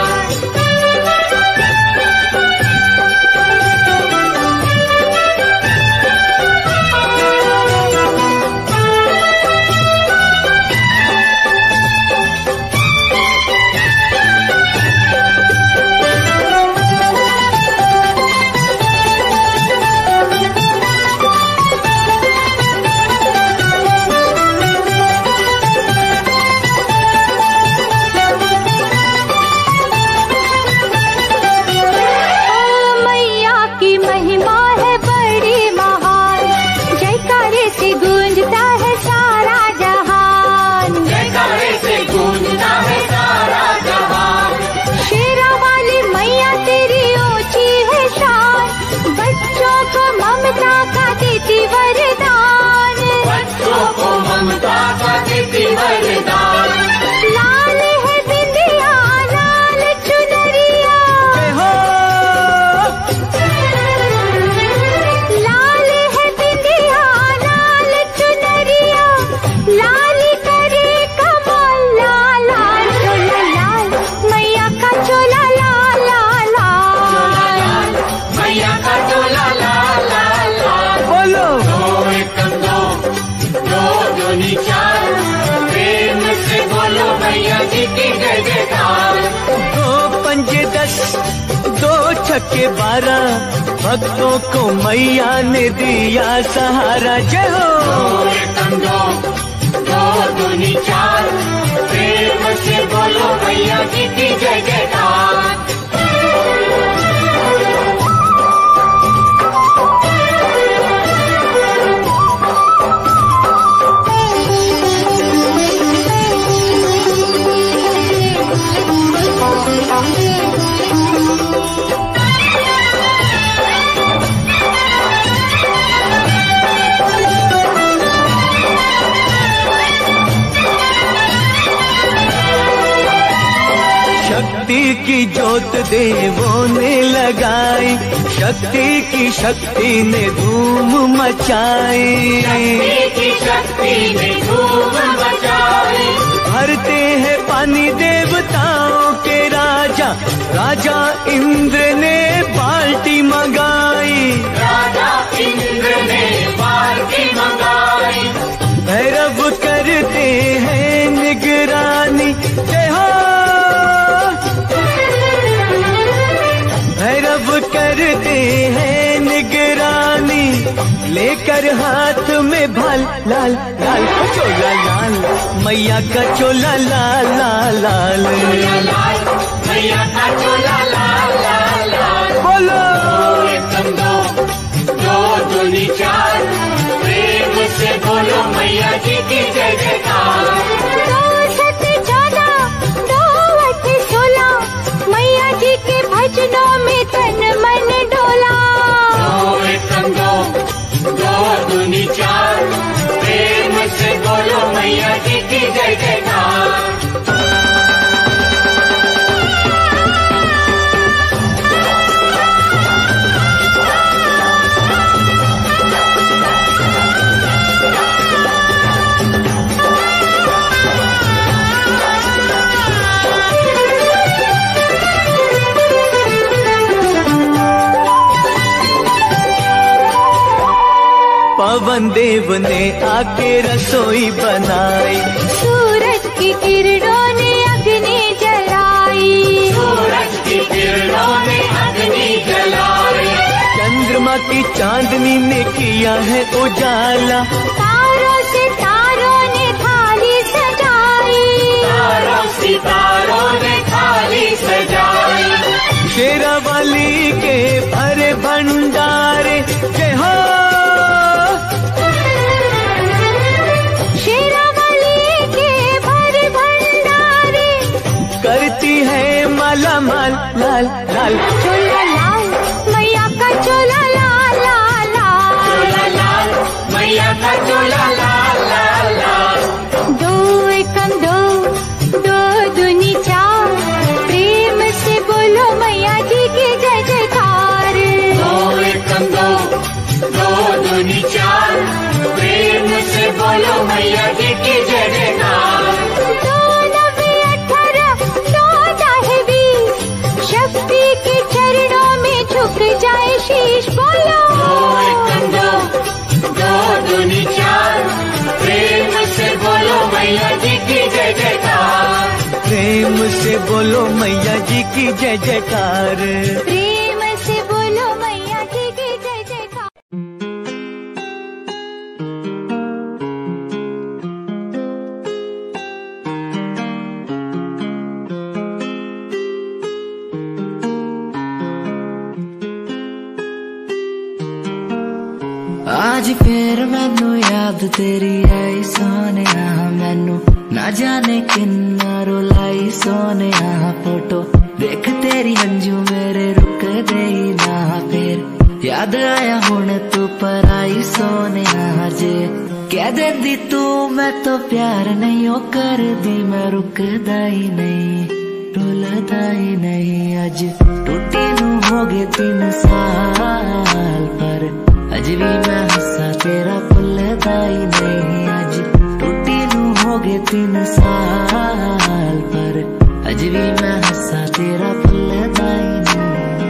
Speaker 4: लाल है बिंदिया लाल चुनरिया, लाल है बिंदिया लाल चुनरिया, लाल करे कमल लाल लाल। चोला लाल मैया का चोला लाल लाल लाल,
Speaker 3: मैया का चोला लाल लाल लाल।
Speaker 1: बोलो
Speaker 3: दो एकम दो, दो दूनी चार, प्रेम से बोलो मैया जी की जय जयकार।
Speaker 1: दो पंजे दस, दो छक्के बारह, भक्तों को मैया ने दिया सहारा। जय हो।
Speaker 3: दो एकम दो, दो दूनी चार, प्रेम से बोलो मैया जी की जय जयकार।
Speaker 1: की जोत देवों ने लगाई, शक्ति की शक्ति ने धूम मचाई,
Speaker 3: शक्ति की शक्ति ने धूम मचाई।
Speaker 1: भरते हैं पानी देवताओं के राजा, राजा इंद्र ने बाल्टी मंगाई,
Speaker 3: राजा इंद्र ने बाल्टी मंगाई।
Speaker 1: भैरव करते हैं निगरानी, जय हो। भैरव करते हैं निगरानी, लेकर हाथ में भाल, लाल लाल चोला लाल, मैया का चोला लाल लाल लाल,
Speaker 3: मैया का चोला लाल लाल लाल।
Speaker 1: बोलो
Speaker 3: एकदम दो दो दूनी चार, प्रेम से बोलो मैया जी की जय जयकार।
Speaker 4: दो सत चौदह, दो अठ सोलह, मैया जी के भजनों में तन मन डोला।
Speaker 3: दो एकदम दो दो दूनी चार, प्रेम से बोलो मैया जी की जय जयकार।
Speaker 1: पवन देव ने आके रसोई बनाई,
Speaker 4: सूरज की किरणों ने अग्नि जलाई,
Speaker 3: सूरज की किरणों ने अग्नि जलाई।
Speaker 1: चंद्रमा की चांदनी ने किया है उजाला,
Speaker 4: तारों से तारों ने थाली सजाई,
Speaker 3: तारों सितारों ने थाली सजाई।
Speaker 1: शेरावाली के भरे भंडारे, जय हो।
Speaker 4: शेरावाली के भरे भंडारे,
Speaker 1: करती है माला माल, लाल लाल
Speaker 4: चोला लाल, मैया का चोला लाल लाल लाल।
Speaker 3: चोला लाल, मैया का चोला लाल लाल लाल।
Speaker 4: दो एकम दो, दो दूनी चार, प्रेम से बोलो मैया जी की जय जयकार।
Speaker 3: दो एकम दो दो दूनी चार, प्रेम से बोलो मैया जी की जय जयकार।
Speaker 4: दो नवे अठारह, दो चाहे बीस, शक्ति के चरणों में झुक जाए शीश। बोलो
Speaker 3: दो एकम दो दो दूनी चार, प्रेम से बोलो मैया जी की जय जयकार।
Speaker 1: प्रेम से बोलो मैया जी की जय जयकार।
Speaker 4: प्रेम से बोलो मैया जी की जय जयकार।
Speaker 5: आज फिर मैनू याद तेरी आई सोनिया, मैनू ना जाने किन्ना रुलाई सोनिया। फोटो देख तेरी हंजू मेरे रुक दे ना, फिर याद आया हुण तू पर आई सोनिया। जे कह देंदी तू मैं तो प्यार नहीं ओ कर दी, मैं रुकदा ही नहीं रुलदा ही नहीं। अज टूटी नू हो गए तीन साल, पर अज भी मैं हंसा तेरा भुलदा ही नहीं। अज टूटी नू हो गए तीन साल, पर अज भी मैं हंसा तेरा भुलदा ही नहीं।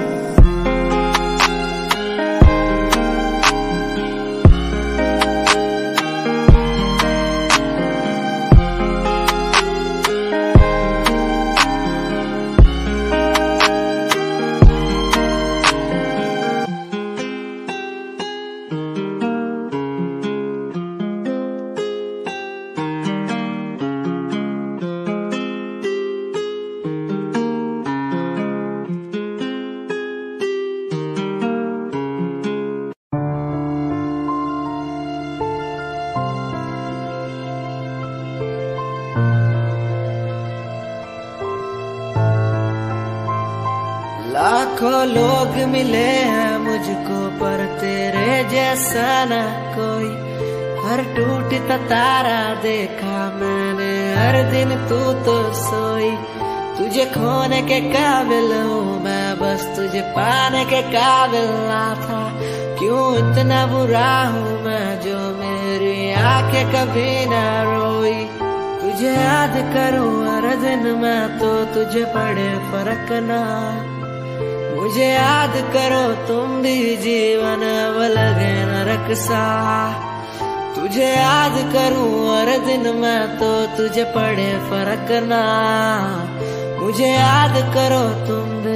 Speaker 5: लाखों लोग मिले हैं मुझको, पर तेरे जैसा ना कोई। हर टूटता तारा देखा मैंने, हर दिन तू तो सोई। तुझे खोने के काबिल हूँ मैं, बस तुझे पाने के काबिल ना था। क्यों इतना बुरा हूँ मैं जो मेरी आंखें कभी ना रोई। तुझे याद करूँ हर दिन मैं तो तुझे पड़े फर्क ना। मुझे याद करो तुम भी जीवन अब लगे नरक सा। तुझे याद करूँ हर दिन मैं तो तुझे पड़े फर्क ना। मुझे याद करो तुम भी,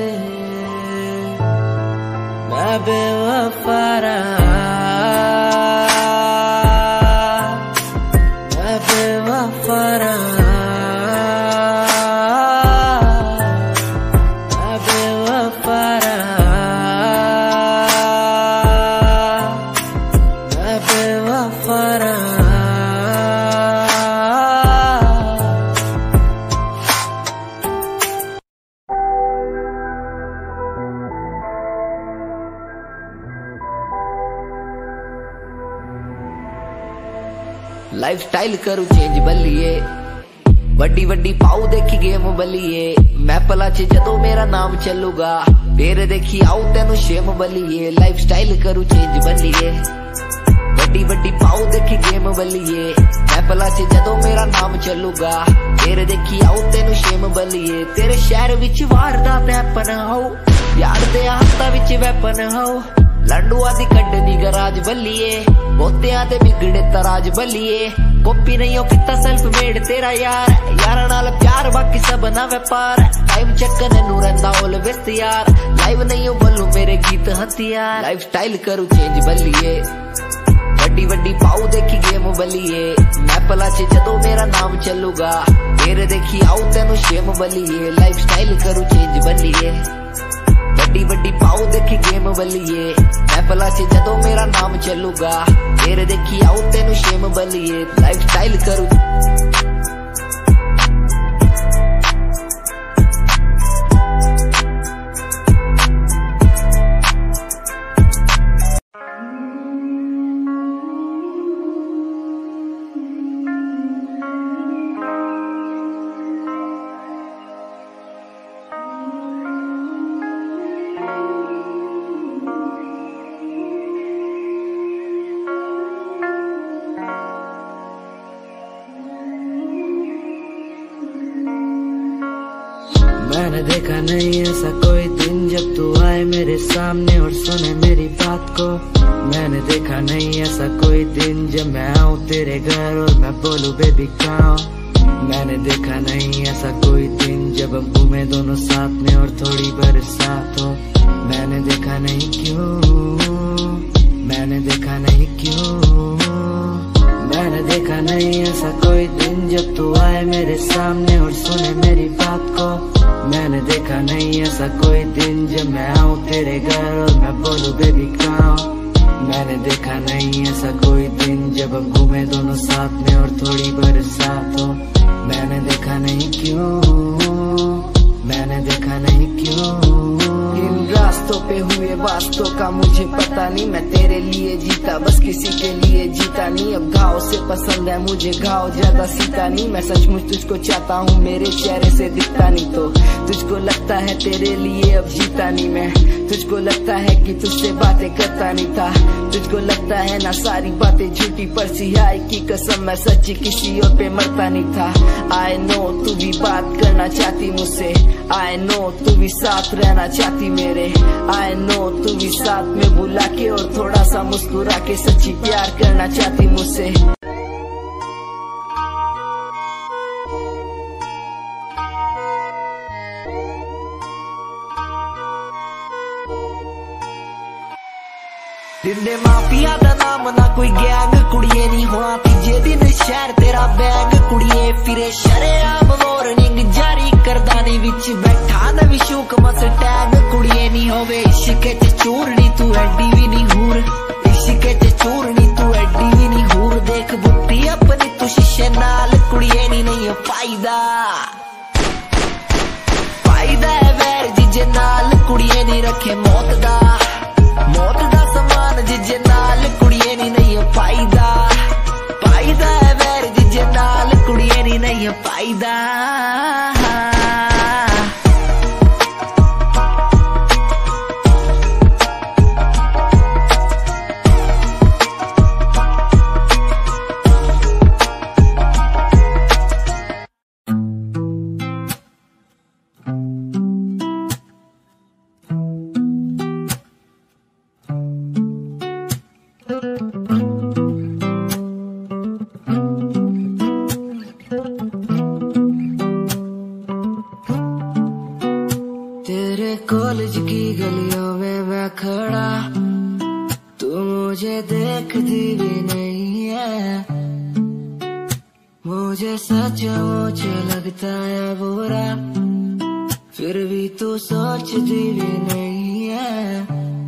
Speaker 5: मैं बेवफा रहा, मैं बेवफा रहा, मैं बेवफा रहा, मैं बेवफा रहा।
Speaker 6: लाइफ स्टाइल करू चेंज बल्लिए, वड्डी वड्डी पाऊ देखी गेम बल्लिए। मैं पला च जदों मेरा नाम चलूगा, फिर देखी आऊ तेनू शेम बल्लिए। लाइफ स्टाइल करू चेंज बल्लिए, वड्डी वड्डी पाऊ देखी गेम बल्लिए। मैं पला च जदों मेरा नाम चलूगा, फिर देखी आऊ तेनू शेम बल्लिए। तेरे शहर विच वारदात हैपन हाऊ, यार दे हाथा विच वैपन हाऊ। लंडुआ दी कड्डनी गराज बल्लिए, बोतियां ते बिगड़े तराज बल्लिए। कॉपी नहीं हो किता सेल्फ मेड तेरा यार, यार नाल प्यार बाकी सब ना व्यापार। टाइम चक्कर नू रंदा ऑलवेज तैयार, लाइव नहीं हो बोलू मेरे गीत हथियार। लाइफ स्टाइल करू चेंज बल्लिए, वड्डी वड्डी पाऊ देखी गेम बल्लिए। मैं पला च जदों मेरा नाम चलूगा, फिर देखी आऊ तेनू शेम बल्लिए। लाइफ स्टाइल करू चेंज बल्लिए, वड्डी वड्डी पाऊ देखी गेम बल्लिए। मैं पला च जदों मेरा नाम चलूगा, फिर देखी आऊ तेनू शेम बल्लिए। लाइफ स्टाइल करू
Speaker 5: मैंने देखा नहीं ऐसा कोई दिन जब तू आए मेरे सामने और सुने मेरी बात को। मैंने देखा नहीं ऐसा कोई दिन जब मैं आऊँ तेरे घर और मैं बोलूँ बेबी कहाँ। मैंने देखा नहीं ऐसा कोई दिन जब हम घूमे दोनों साथ में और थोड़ी बरसात हो। मैंने देखा नहीं क्यों, मैंने देखा नहीं क्यों। मैंने देखा नहीं ऐसा कोई दिन जब तू आए मेरे सामने और सुने मेरी बात को। मैंने देखा नहीं ऐसा कोई दिन जब मैं आऊँ तेरे घर और मैं बोलूँ बेबी कहाँ। मैंने देखा नहीं ऐसा कोई दिन जब हम घूमे दोनों साथ में और थोड़ी बरसात हो। मैंने देखा नहीं क्यों, मैंने देखा नहीं क्यों। इन रास्तों पे हुए वास्तों का मुझे पता नहीं, मैं तेरे लिए जीता बस किसी के लिए जीता नहीं। अब घाव से पसंद है मुझे घाव ज्यादा सीता नहीं। मैं सचमुच तुझको चाहता हूँ मेरे चेहरे से दिखता नहीं तो तुझको लगता है तेरे लिए अब जीता नहीं मैं। तुझको लगता है कि तुझसे बातें करता नहीं था, तुझको लगता है ना सारी बातें झूठी पर सिहाई की कसम मैं सच्ची किसी और पे मरता नहीं था। आई नो तू भी बात करना चाहती मुझसे, आई नो तू भी साथ रहना चाहती मेरे, आई नो तू भी साथ में बुला के और थोड़ा सा मुस्कुरा के सच्ची प्यार करना चाहती मुझसे।
Speaker 6: जिंदे माफिया दा नाम ना कोई गैंग कुड़िए नहीं होना तीजे दिन शहर तेरा बैग कुड़िए फिरे शरेआम वार्निंग जारी करदानी विच बैठा न विशुक मत टैग कुड़िए नहीं होवे इश्क च चूरनी तू एडी भी नहीं हूर इश्क च चूरनी तू एडी भी नहीं हूर देख बुट्टी अपनी तू शीशे नाल कुड़िए नहीं नहीं फायदा फायदा है वैर जिजे नाल कुड़िए नहीं रखे मौत दा मौत दा समान जिजे नाल कुड़िए नी नहीं फायदा फायदा है वैर जिजे नाल कुड़िए नी नहीं फायदा।
Speaker 5: तेरे कॉलेज की गलियों में मैं खड़ा, तू मुझे देखती भी नहीं है। मुझे सचमुच लगता है बुरा, फिर भी तू सोचती भी नहीं है।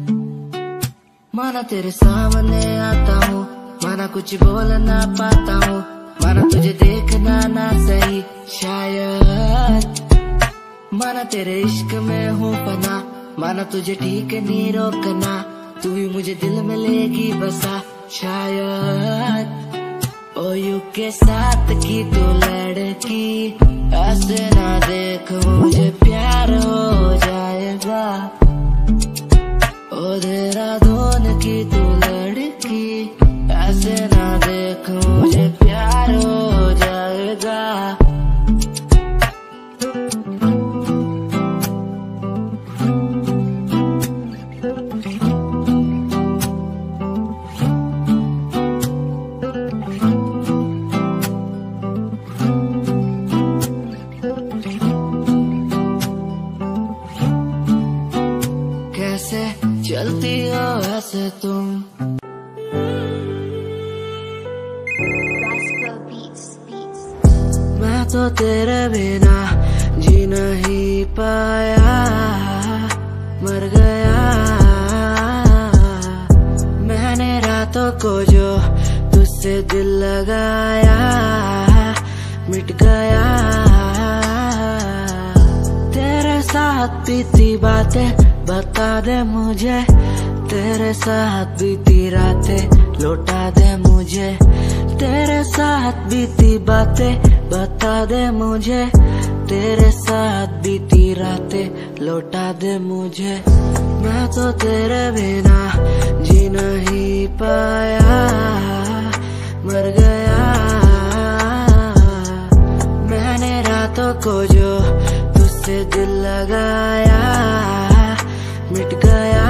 Speaker 5: माना तेरे सामने आता हूँ, माना कुछ बोल ना पाता हूँ, माना तुझे देखना ना सही शायद, माना तेरे इश्क में हूँ पना, माना तुझे ठीक नहीं रोकना, तू भी मुझे दिल में लेगी बसा शायद। ओ यू के साथ की तू लड़की, ऐसे ना देख मुझे प्यार हो जाएगा। ओ देहरादून की तू लड़की, ऐसे ना देख मुझे प्यार हो जाएगा। कैसे चलती हो ऐसे तुम, मैं तो तेरे बिना जी नहीं पाया, मर गया। मैंने रातों को जो तुझसे दिल लगाया, मिट गया। तेरे साथ बीती बातें बता दे मुझे, तेरे साथ बीती रातें लौटा दे मुझे, तेरे साथ बीती बातें बता दे मुझे, तेरे साथ बीती रातें लौटा दे मुझे। मैं तो तेरे बिना जी नहीं पाया, मर गया। मैंने रातों को जो तुझसे दिल लगाया, मिट गया।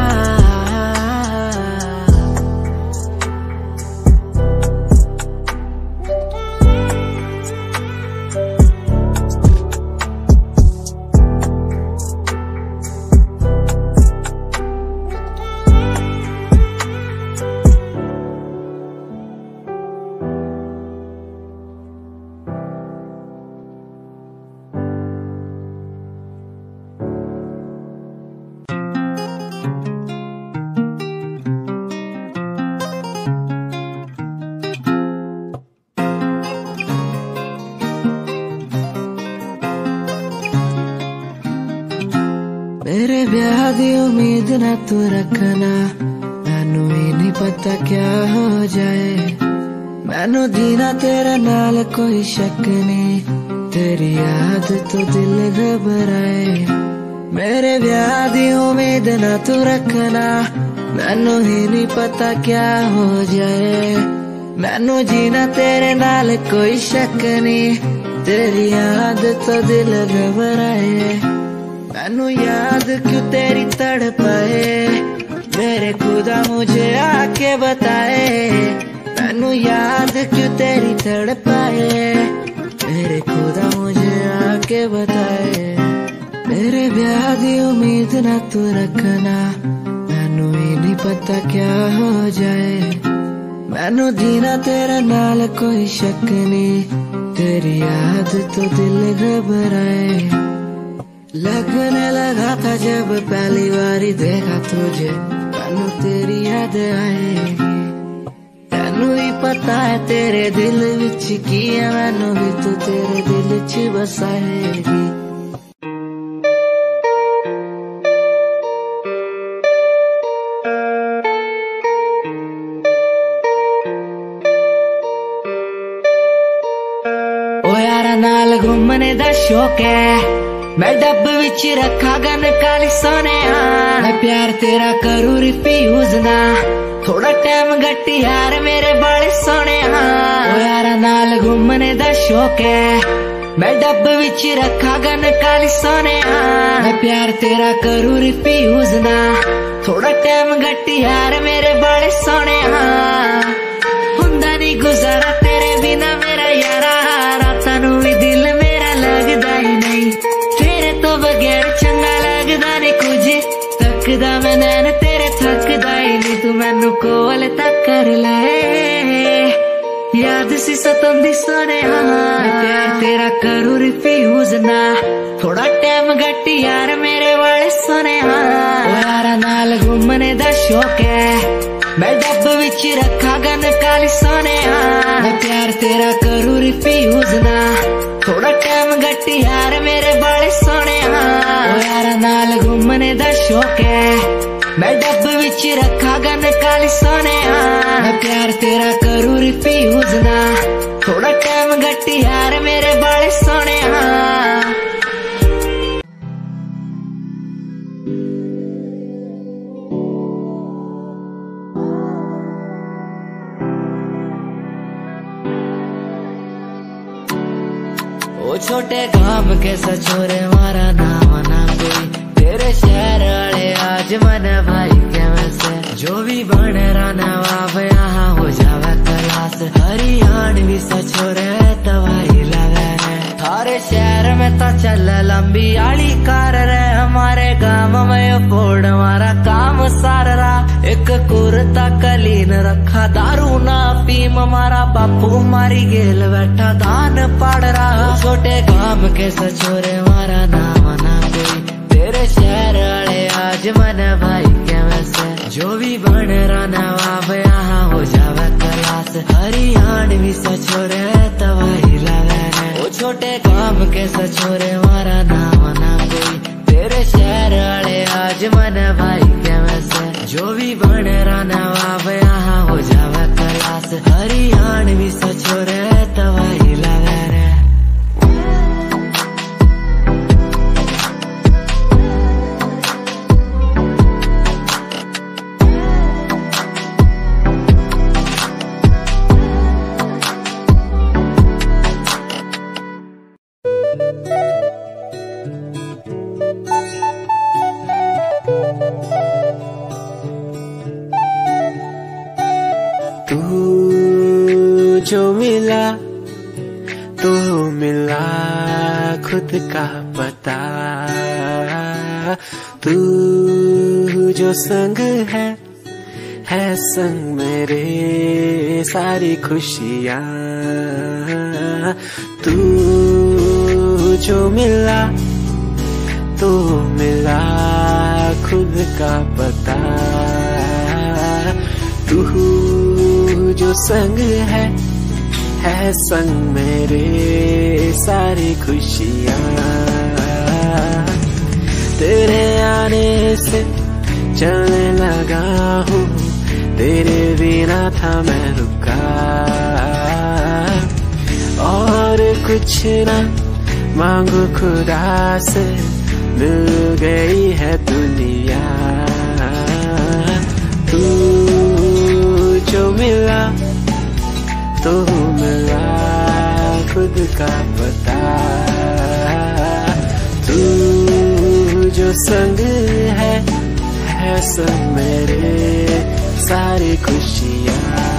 Speaker 5: मेरे ब्याह दी उम्मीद ना तू रखना, मैनू ही नहीं पता क्या हो जाए। मैनू दीना तेरे नाल कोई शक नहीं, तेरी याद तो दिल घबराए। मेरे ब्याह दी उम्मीद ना तू रखना, मैनू ही नहीं पता क्या हो जाए। मैनू जीना तेरे नाल कोई शक नहीं, तेरी याद तो दिल घबराए। मैनू याद क्यों तेरी तड़पाए, मेरे खुदा मुझे आके बताए। मैनू याद क्यों तेरी तड़पाए, मेरे खुदा मुझे आके बताए। मेरे ब्याह दी उम्मीद ना तू रखना, मैनू ही नहीं पता क्या हो जाए। मैनू जीना तेरे नाल कोई शक नहीं, तेरी याद तो दिल घबराए। लगने लगा था जब पहली बारी देखा तुझे, मैनू तेरी याद आएगी। मैनू ही पता है तेरे दिल विच की है, मैनू भी तू तेरे दिल च बसाएगी। ओ यारा नाल घूमने दा शौक है, मैं डब विच रखा गन काली सोने। मैं प्यार तेरा करूँ रिफ्यूज ना, थोड़ा टाइम गट्टी यार मेरे बड़े सोने। ओ यारा नाल घूमने दा शौक है, मैं डब विच रखा गन काली सोने। मैं प्यार तेरा करूँ रिफ्यूज ना, थोड़ा टाइम गट्टी यार मेरे बड़े सोने। हुंदा नहीं गुजारा तेरे बिना मेरा यारा, रातां नूं भी दिल मेरा लगदा ही नहीं, तेरे तो बगैर चंगा लगदा तकदा मैं नैन तेरे थकदा ही नहीं, तू मैनू कोल तक कर ले। याद सी सतोंदी सोने हाँ, प्यार तेरा करूं रिफ्यूज ना, थोड़ा टाइम घट यार मेरे वाले सोने हाँ। यारा नाल घूमने दा शौक है, मैं डब विच रखा गन काली सोने हाँ। मैं प्यार तेरा करूं रिफ्यूज ना, थोड़ा टाइम घट यार मेरे वाले सोने हाँ। यारा नाल घूमने दा शौक है, मैं डब विच रखा गन काली सोने हाँ। मैं प्यार तेरा करूं रिफ्यूज ना, थोड़ा टाइम घट यार मेरे वाले सोने हाँ। ओ छोटे काम के सचोरे मारा नाम ना कोई, तेरे शहर वाले आज मन भाई के वैसे, जो भी बन रहा नवाब यहाँ हो जावे क्लास, हरियाण भी सचोरे तवाही लगे रे। थारे शहर में तो चल लंबी आली कार रे, हमारे गांव में फोड़ हमारा काम सार रहा, एक कुर्ता कलीन रखा दारू ना पीम, हमारा बापू मारी गेल बैठा दान पड़ रहा। छोटे काम के सचोरे मारा नाम ना कोई, तेरे शहर वाले आज मन भाई के वैसे, जो भी बन रहा नवाब यहाँ हो जावे क्लास, हरियाण भी सचोरे तवाही लगे रे। ओ छोटे काम के सचोरे मारा नाम ना कोई, तेरे शहर वाले आज मन भाई के वैसे, जो भी बन रहा नवाब यहाँ हो जावे क्लास, हरियाण भी सचोरे तवाही लगे रे।
Speaker 7: जो मिला तो मिला खुद का पता, तू जो संग है है संग मेरे सारी खुशियाँ, तू जो मिला तो मिला खुद का पता, तू जो संग है है संग मेरे सारी खुशियाँ। तेरे आने से चलने लगा हूँ, तेरे बिना था मैं रुका, और कुछ ना मांगू खुदा से, मिल गई है दुनिया। तू जो मिला तो मिला खुद का पता, तू जो संग है है संग मेरे सारी खुशियाँ।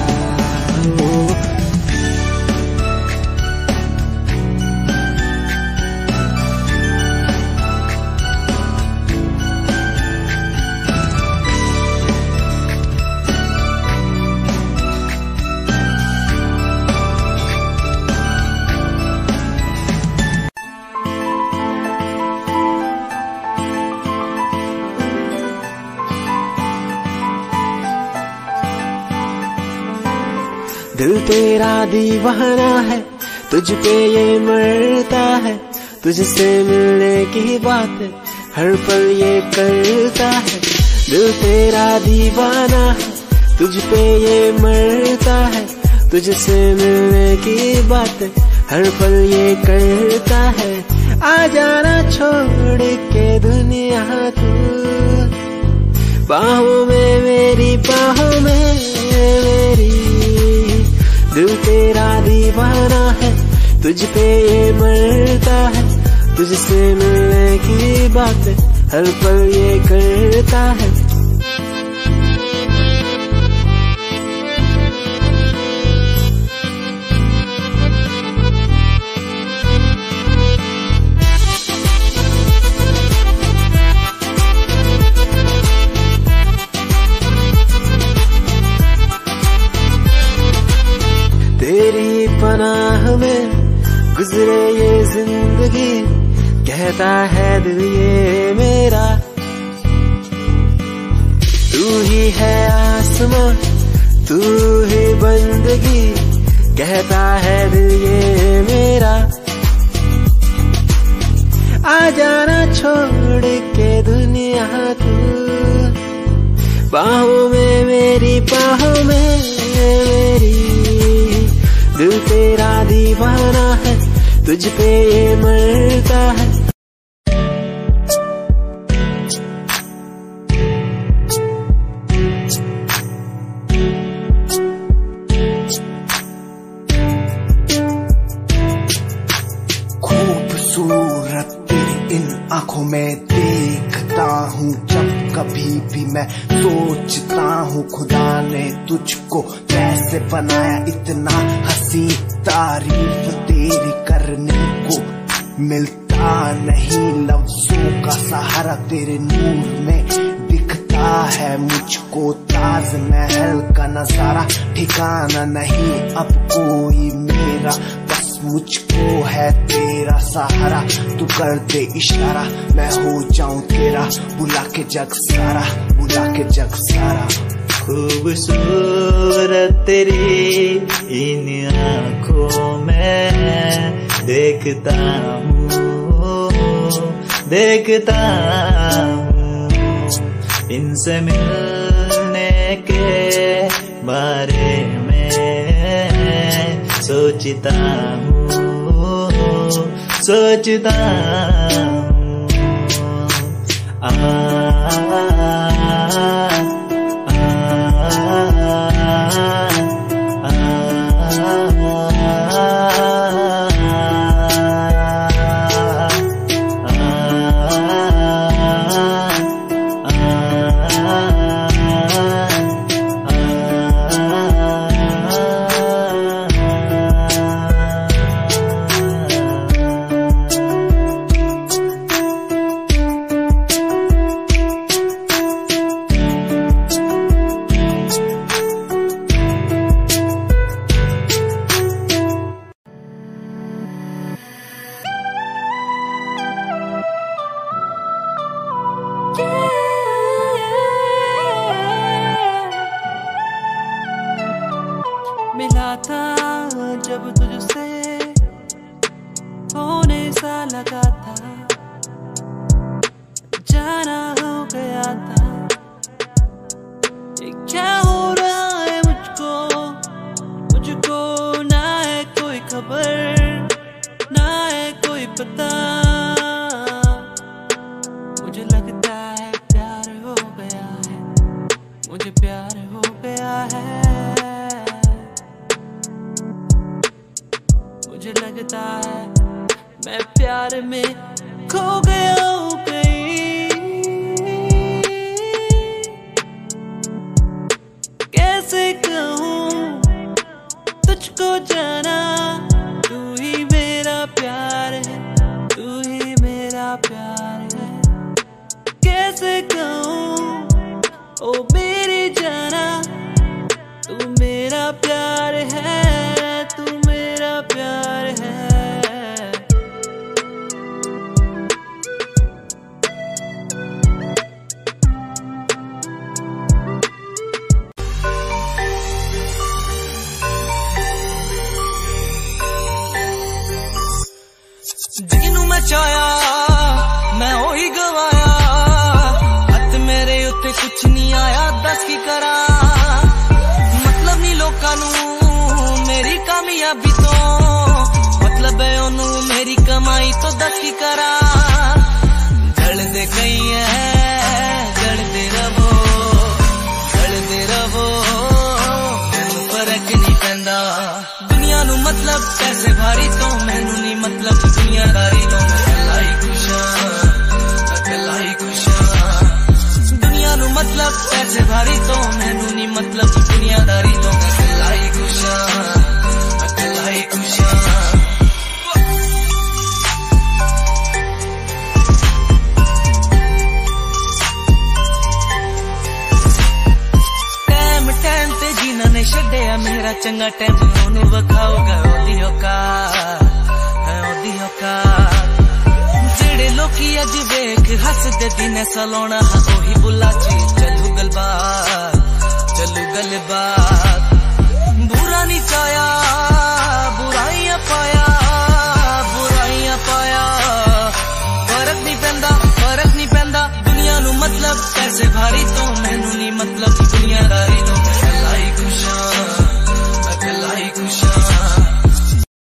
Speaker 7: दिल तेरा दीवाना है, तुझ पे ये मरता है, तुझसे मिलने की बात हर पल ये करता है। दिल तेरा दीवाना है, तुझ पे ये मरता है, तुझसे मिलने की बात हर पल ये करता है। आ जाना छोड़ के दुनिया तू, बाहों में मेरी बाहों में मेरी। दिल तेरा दीवाना है, तुझ पे ये मरता है, तुझसे मिलने की बात हर पल ये करता है। कहता है दिल ये मेरा, तू ही है आसमां तू ही बंदगी, कहता है दिल ये मेरा। आ जाना छोड़ के दुनिया तू, बाहों में मेरी बाहों में मेरी, दिल तेरा दीवाना है तुझ पे ये मरता है।
Speaker 8: खूबसूरत तेरी इन आंखों में देखता हूँ जब कभी भी मैं सोचता हूँ खुदा ने तुझको कैसे बनाया इतना हंसी, तारीफ तेरी करने को मिलता नहीं लफ्जों का सहारा, तेरे नूर में दिखता है मुझको ताजमहल का नजारा, ठिकाना नहीं अब कोई मेरा, बस मुझको है तेरा सहारा, तू कर दे इशारा मैं हो जाऊं तेरा, बुला के जग सारा बुला के जग सारा।
Speaker 2: खूबसूरत तेरी इन आँखों में देखता हूँ देखता हूँ, इनसे मिलने के बारे में सोचता हूँ सोचता हूँ। आ,
Speaker 5: मिला था जब तुझसे होने सा लगा था, जाना हो गया था। ये क्या हो रहा है मुझको मुझको ना है कोई खबर ना है कोई पता, मुझे लगता है प्यार हो गया है मुझे प्यार हो गया है, मुझे लगता है मैं प्यार में खो गया हूँ कहीं। कैसे कहूँ तुझको जाना, तू ही मेरा प्यार है तू ही मेरा प्यार है। कैसे कहूँ ओ मेरी जाना, तू मेरा प्यार है तू मेरा प्यार है। जिन्नू मैं चाया मैं ओही गवाया, हथ मेरे उत्ते कुछ नहीं आया दस की करा, मतलब नहीं लोकां नू मेरी कामयाबी तो, मतलब है ओनू मेरी कमाई तो दस की करा। जलदे कई है जलदे रवो जलदे रवो मैनू फर्क नहीं पैंदा, दुनिया नू मतलब पैसे भारी तो मैनू नहीं मतलब दुनियादारी तो, मैं कला ही खुश मैं कला ही खुश, दुनिया नू मतलब पैसे भारी तो मैनू नहीं मतलब दुनियादारी तो, मैं कला ही खुश मैं कला ही खुश। टाइम टाइम ते जीना ने छड्डिया मेरा चंगा टाइम ओनू वखाओगा ओदी औकात ओदी औकात, जेड़े लोग अज वेख हसदे दिन सलोना ओही बुलाची चलू गलबात चलू गलबात बुरा नहीं चाया